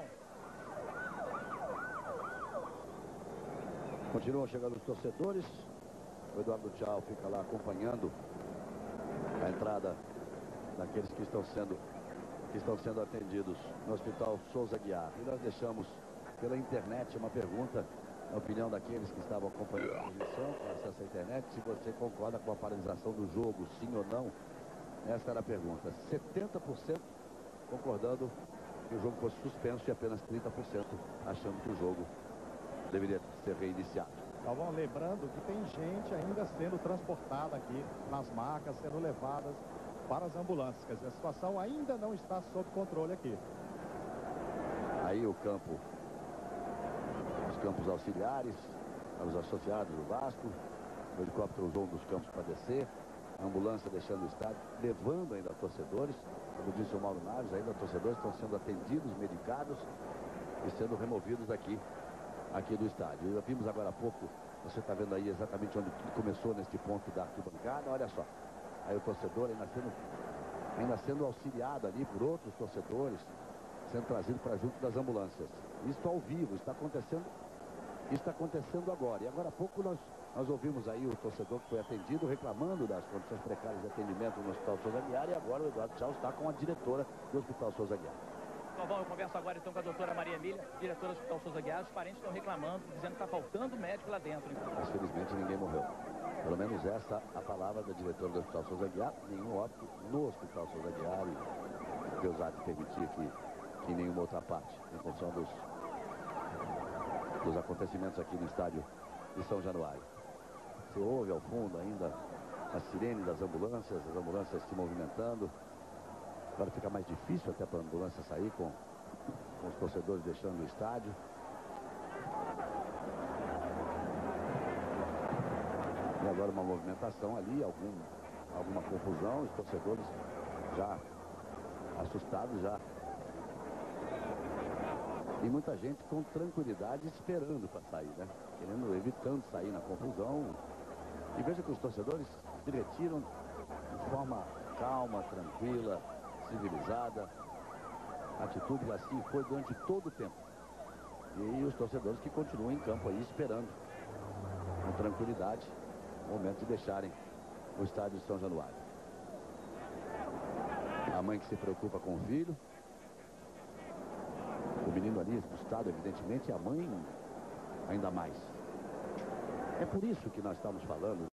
Continuam chegando os torcedores. O Eduardo Tchau fica lá acompanhando a entrada daqueles que estão sendo, que estão sendo atendidos no Hospital Souza Aguiar. E nós deixamos pela internet uma pergunta, na opinião daqueles que estavam acompanhando a transmissão, com acesso à internet, se você concorda com a paralisação do jogo, sim ou não. Essa era a pergunta. setenta por cento concordando que o jogo fosse suspenso e apenas trinta por cento achando que o jogo deveria ser reiniciado. Galvão, lembrando que tem gente ainda sendo transportada aqui nas macas, sendo levadas para as ambulâncias. Quer dizer, a situação ainda não está sob controle aqui. Aí o campo, os campos auxiliares, os associados do Vasco, o helicóptero usou um dos campos para descer, a ambulância deixando o estádio, levando ainda torcedores, como disse o Mauro Naves, ainda torcedores estão sendo atendidos, medicados e sendo removidos daqui, aqui do estádio. E vimos agora há pouco, você está vendo aí exatamente onde tudo começou, neste ponto da arquibancada, olha só, aí o torcedor ainda sendo, ainda sendo auxiliado ali por outros torcedores, sendo trazido para junto das ambulâncias. Isso ao vivo, está acontecendo, está acontecendo agora. E agora há pouco nós, nós ouvimos aí o torcedor que foi atendido reclamando das condições precárias de atendimento no Hospital Souza Aguiar, e agora o Eduardo Tchau está com a diretora do Hospital Souza Aguiar. Galvão, eu converso agora então com a doutora Maria Emília, diretora do Hospital Souza Aguiar. Os parentes estão reclamando, dizendo que está faltando médico lá dentro. Mas felizmente ninguém morreu. Pelo menos essa a palavra da diretora do Hospital Souza Aguiar. Nenhum óbito no Hospital Souza Aguiar, e Deus há de permitir que, que nenhuma outra parte, em função dos, dos acontecimentos aqui no estádio de São Januário. Você ouve ao fundo ainda a sirene das ambulâncias, as ambulâncias se movimentando. Agora fica mais difícil até para a ambulância sair com, com os torcedores deixando o estádio. E agora uma movimentação ali, algum, alguma confusão, os torcedores já assustados já. E muita gente com tranquilidade esperando para sair, né? Querendo, evitando sair na confusão. E veja que os torcedores se retiram de forma calma, tranquila, civilizada. atitude, assim foi durante todo o tempo. E os torcedores que continuam em campo aí esperando com tranquilidade o momento de deixarem o estádio de São Januário. A mãe que se preocupa com o filho. O menino ali assustado, evidentemente, e a mãe ainda mais. É por isso que nós estamos falando